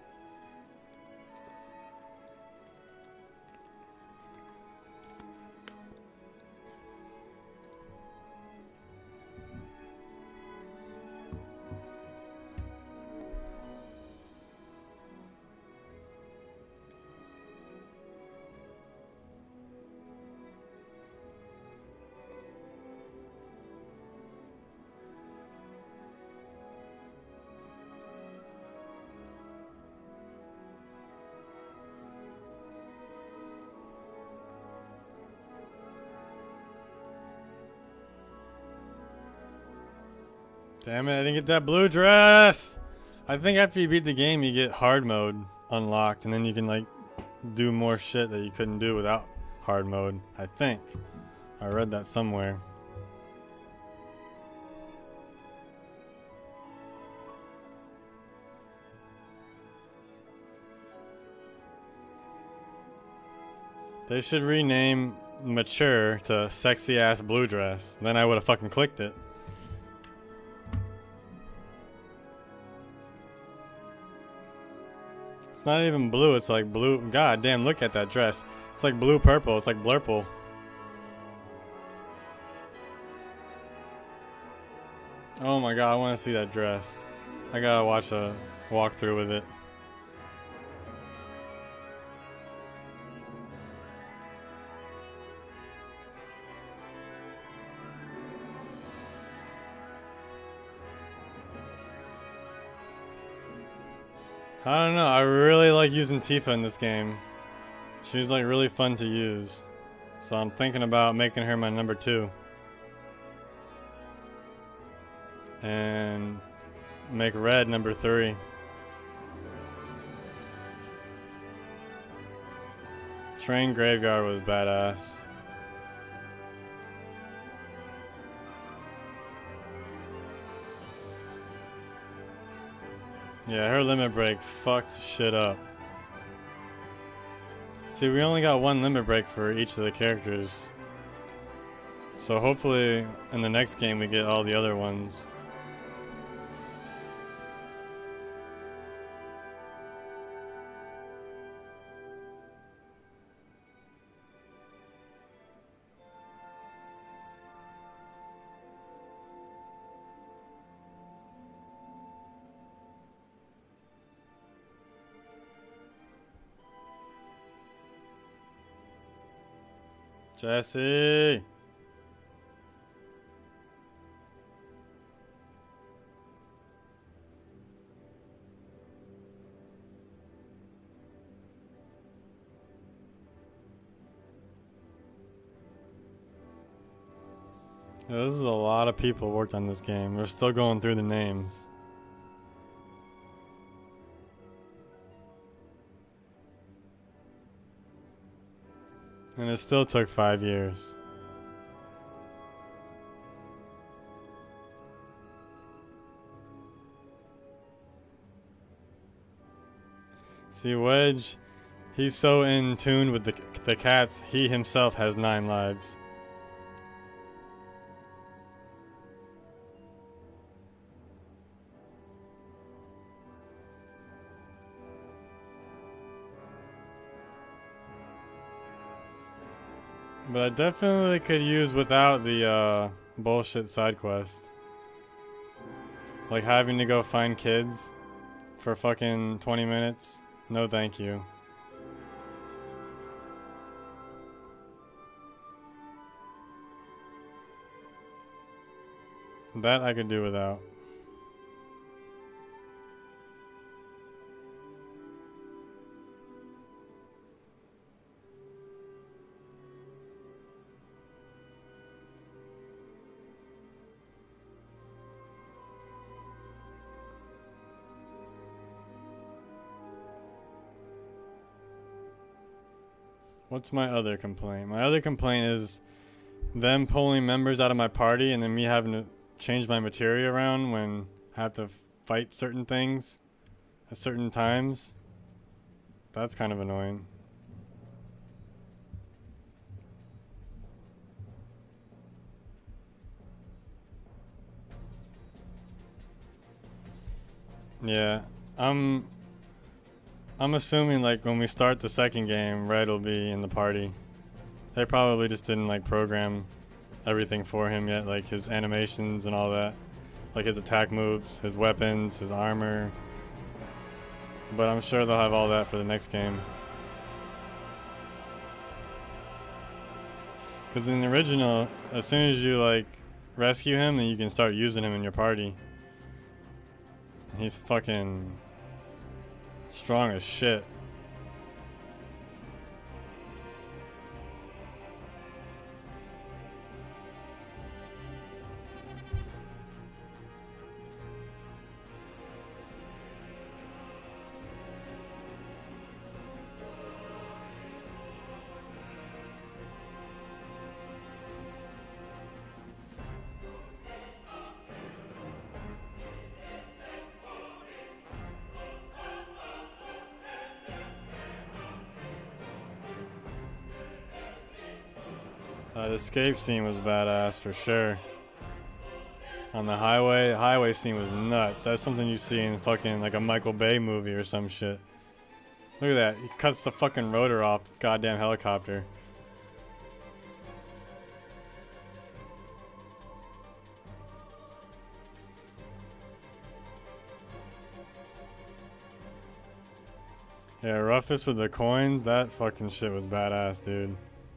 Damn it, I didn't get that blue dress! I think after you beat the game, you get hard mode unlocked, and then you can, like, do more shit that you couldn't do without hard mode. I think. I read that somewhere. They should rename Mature to Sexy Ass Blue Dress. Then I would have fucking clicked it. It's not even blue, it's like blue. God damn, look at that dress. It's like blue purple, it's like blurple. Oh my god, I want to see that dress. I gotta watch a walkthrough with it. I don't know, I really like using Tifa in this game. She's like really fun to use. So I'm thinking about making her my number 2. And make Red number 3. Train Graveyard was badass. Yeah, her limit break fucked shit up. See, we only got 1 limit break for each of the characters. So hopefully in the next game we get all the other ones. Jesse! Yeah, this is a lot of people worked on this game. We're still going through the names. And it still took 5 years. See, Wedge, he's so in tune with the cats, he himself has 9 lives. But I definitely could use without the bullshit side quest. Like having to go find kids for fucking 20 minutes. No thank you. That I could do without. What's my other complaint? My other complaint is them pulling members out of my party and then me having to change my materia around when I have to fight certain things at certain times. That's kind of annoying. Yeah, I'm assuming like when we start the second game, Red will be in the party. They probably just didn't like program everything for him yet, like his animations and all that. Like his attack moves, his weapons, his armor. But I'm sure they'll have all that for the next game. Because in the original, as soon as you like rescue him, then you can start using him in your party. He's fucking strong as shit. The escape scene was badass for sure. On the highway scene was nuts. That's something you see in fucking like a Michael Bay movie or some shit. Look at that. He cuts the fucking rotor off the goddamn helicopter. Yeah, Rufus with the coins, that fucking shit was badass, dude.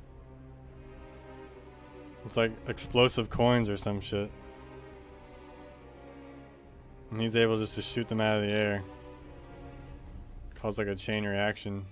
It's like explosive coins or some shit. And he's able just to shoot them out of the air. Cause like a chain reaction.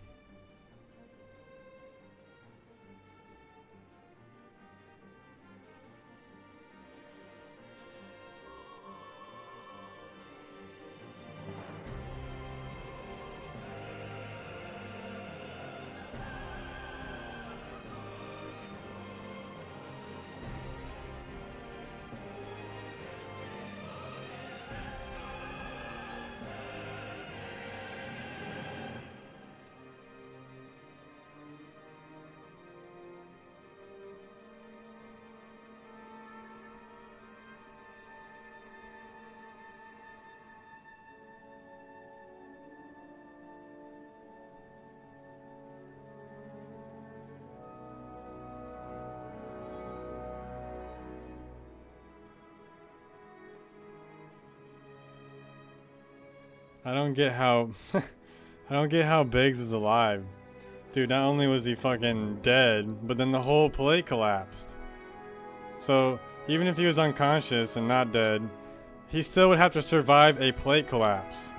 I don't get how I don't get how Biggs is alive. Dude, not only was he fucking dead, but then the whole plate collapsed. So, even if he was unconscious and not dead, he still would have to survive a plate collapse.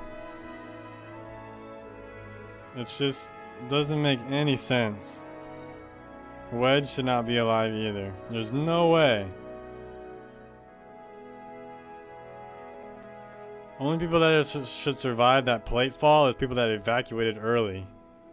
It just doesn't make any sense. Wedge should not be alive either. There's no way. Only people that should survive that plate fall is people that evacuated early.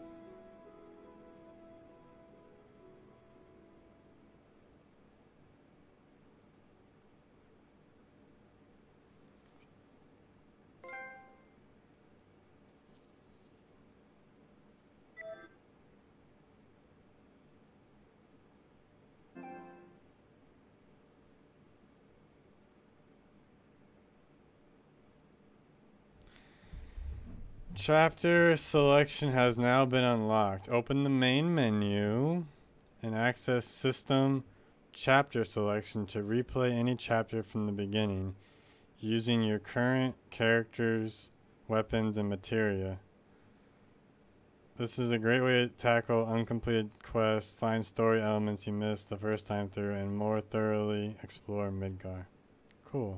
Chapter selection has now been unlocked. Open the main menu and access system chapter selection to replay any chapter from the beginning using your current characters, weapons, and materia. This is a great way to tackle uncompleted quests, find story elements you missed the first time through, and more thoroughly explore Midgar. Cool.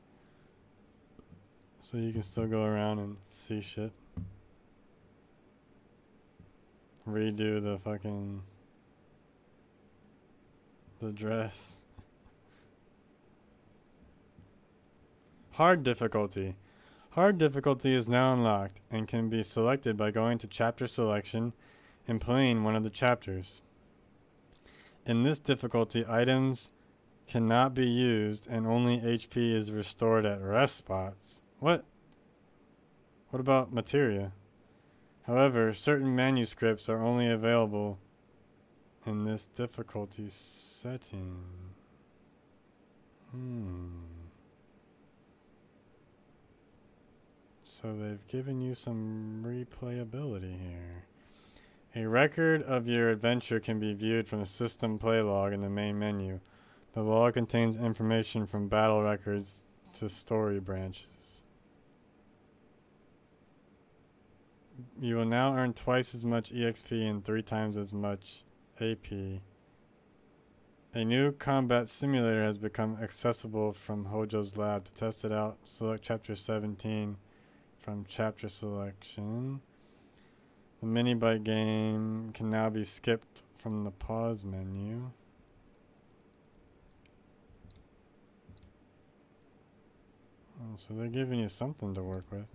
So you can still go around and see shit. Redo the fucking the dress. Hard difficulty. Hard difficulty is now unlocked and can be selected by going to chapter selection and playing one of the chapters. In this difficulty, items cannot be used and only HP is restored at rest spots. What? What about materia? However, certain manuscripts are only available in this difficulty setting. So they've given you some replayability here. A record of your adventure can be viewed from the system play log in the main menu. The log contains information from battle records to story branches. You will now earn twice as much EXP and 3 times as much AP. A new combat simulator has become accessible from Hojo's lab. To test it out, select chapter 17 from chapter selection. The mini-bike game can now be skipped from the pause menu. Oh, so they're giving you something to work with.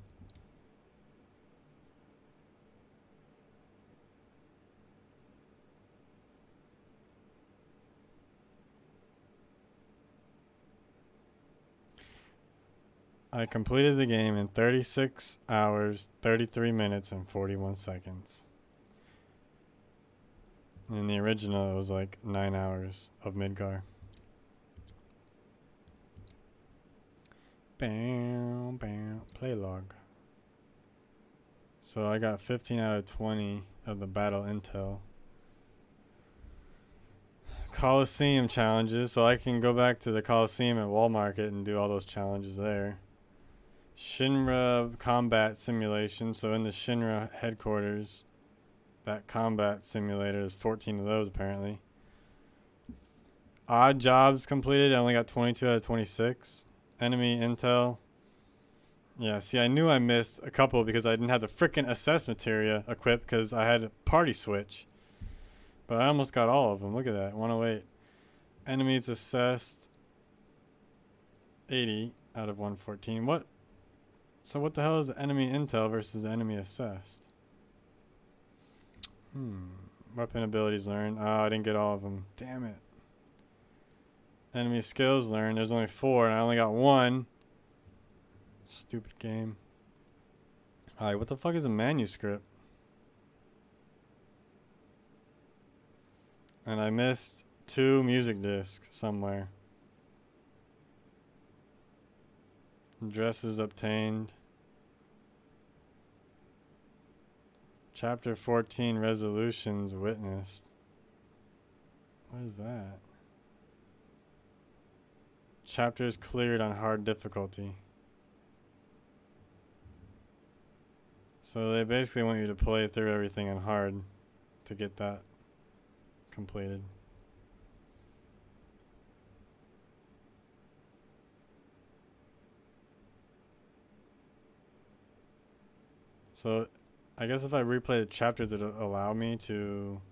I completed the game in 36 hours, 33 minutes, and 41 seconds. In the original, it was like 9 hours of Midgar. Bam, bam, play log. So I got 15 out of 20 of the battle intel. Coliseum challenges, so I can go back to the Coliseum at Wall Market and do all those challenges there. Shinra combat simulation, so in the Shinra headquarters, that combat simulator, there's 14 of those apparently. Odd jobs completed, I only got 22 out of 26. Enemy intel. Yeah, see, I knew I missed a couple because I didn't have the frickin' assess materia equipped because I had a party switch. But I almost got all of them. Look at that, 108. Enemies assessed, 80 out of 114. What? So what the hell is the enemy intel versus the enemy assessed? Weapon abilities learned. Oh, I didn't get all of them. Damn it. Enemy skills learned. There's only 4 and I only got 1. Stupid game. Alright, what the fuck is a manuscript? And I missed 2 music discs somewhere. Dresses obtained. Chapter 14 resolutions witnessed. What is that? Chapters cleared on hard difficulty. So they basically want you to play through everything on hard. to get that completed. So I guess if I replay the chapters, it'll allow me to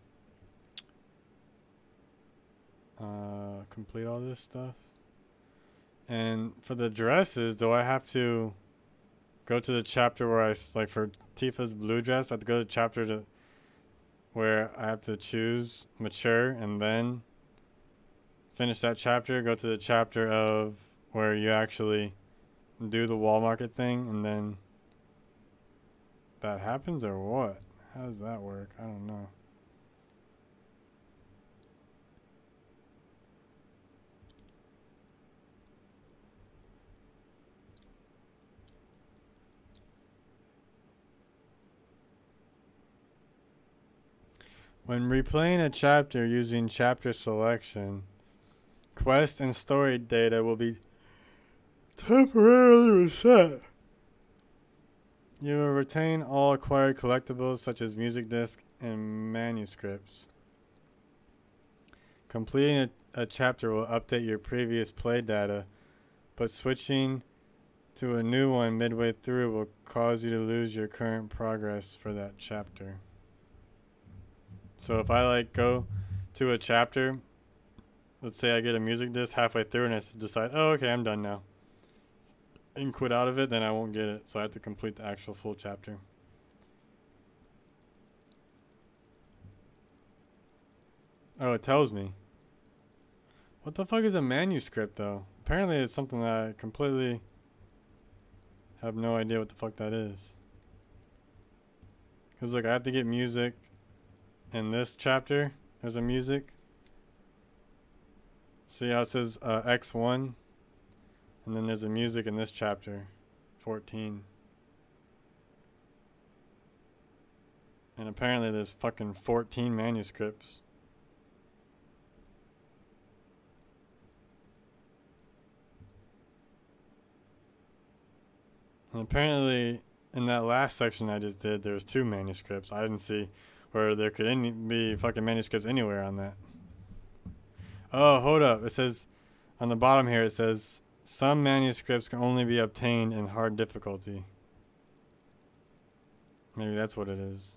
complete all this stuff. And for the dresses, do I have to go to the chapter where like for Tifa's blue dress, I have to go to the chapter to where I have to choose mature and then finish that chapter, go to the chapter of where you actually do the wall market thing, and then that happens, or what? How does that work? I don't know. When replaying a chapter using chapter selection, quest and story data will be temporarily reset. You will retain all acquired collectibles such as music discs and manuscripts. Completing a chapter will update your previous play data, but switching to a new one midway through will cause you to lose your current progress for that chapter. So if I like go to a chapter, let's say I get a music disc halfway through and I decide, oh, okay, I'm done now, and quit out of it, then I won't get it. So I have to complete the actual full chapter. Oh, it tells me. What the fuck is a manuscript, though? Apparently it's something that I completely have no idea what the fuck that is. Because, look, I have to get music in this chapter. There's a music. See how it says X1? And then there's a music in this chapter, 14. And apparently there's fucking 14 manuscripts. And apparently in that last section I just did, there was 2 manuscripts. I didn't see where there could be fucking manuscripts anywhere on that. Oh, hold up. It says, on the bottom here, it says, some manuscripts can only be obtained in hard difficulty. Maybe that's what it is.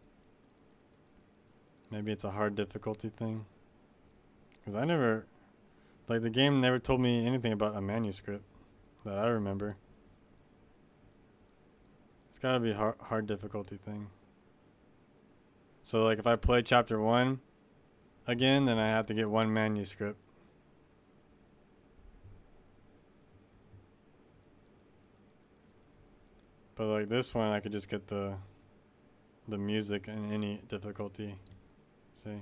Maybe it's a hard difficulty thing. Because I never, like, the game never told me anything about a manuscript that I remember. It's gotta be a hard difficulty thing. So, like, if I play chapter 1 again, then I have to get 1 manuscript. But like this one, I could just get the music in any difficulty. See?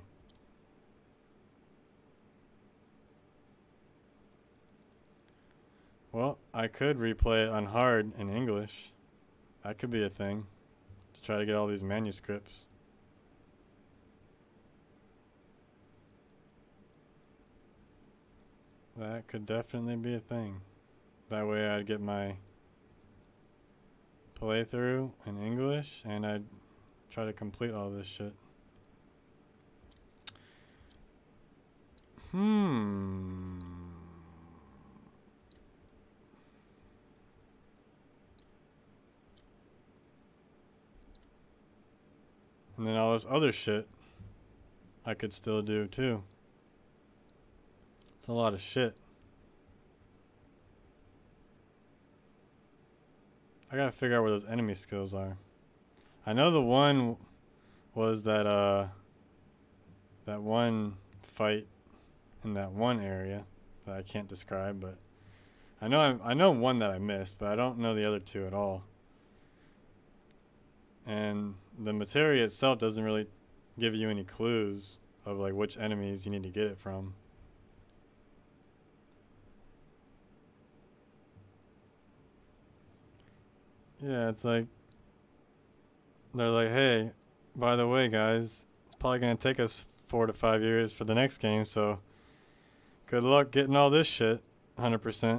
Well, I could replay it on hard in English. That could be a thing. To try to get all these manuscripts. That could definitely be a thing. That way I'd get my playthrough in English and I'd try to complete all this shit. And then all this other shit I could still do too. It's a lot of shit. I gotta figure out where those enemy skills are. I know the one was that that one fight in that one area that I can't describe, but I know one that I missed, but I don't know the other 2 at all. And the materia itself doesn't really give you any clues of like which enemies you need to get it from. Yeah, it's like they're like, hey, by the way, guys, it's probably gonna take us 4 to 5 years for the next game, so good luck getting all this shit 100%.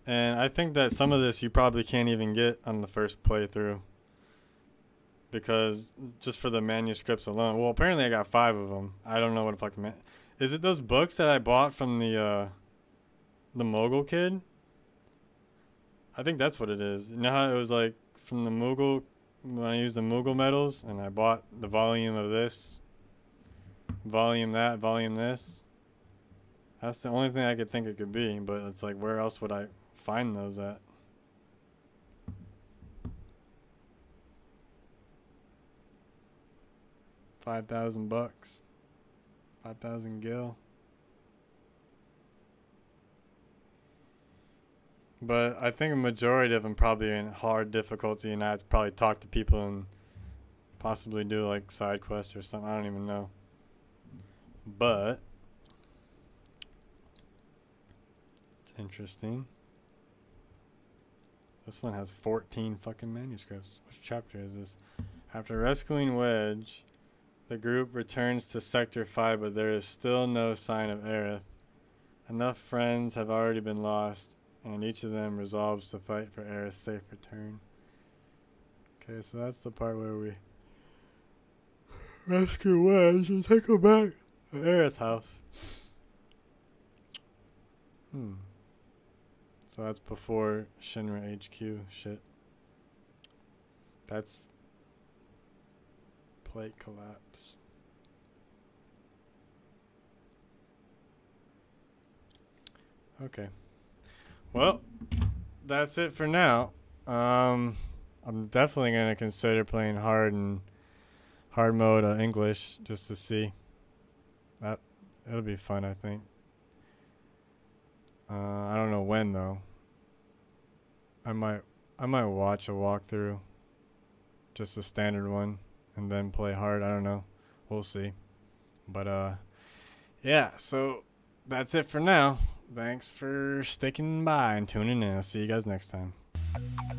And I think that some of this you probably can't even get on the first playthrough. Because just for the manuscripts alone. Well, apparently I got 5 of them. I don't know what the fuck meant. Is it those books that I bought from the Mogul kid? I think that's what it is. You know how it was like from the Moogle, when I used the Moogle medals, and I bought the volume of this, volume that, volume this. That's the only thing I could think it could be, but it's like, where else would I find those at? $5,000. 5,000 gil. But I think a majority of them probably in hard difficulty, and I have to probably talk to people and possibly do like side quests or something. I don't even know. But it's interesting. This one has 14 fucking manuscripts. Which chapter is this? After rescuing Wedge, the group returns to Sector 5, but there is still no sign of Aerith. Enough friends have already been lost, and each of them resolves to fight for Aerith's safe return. Okay, so that's the part where we rescue Wedge and take her back to Aerith's house. So that's before Shinra HQ shit. That's plate collapse. Okay. Well, that's it for now. I'm definitely gonna consider playing hard mode English just to see. That it'll be fun, I think. I don't know when though. I might watch a walkthrough, just a standard one, and then play hard. I don't know. We'll see. But yeah. So that's it for now. Thanks for sticking by and tuning in. I'll see you guys next time.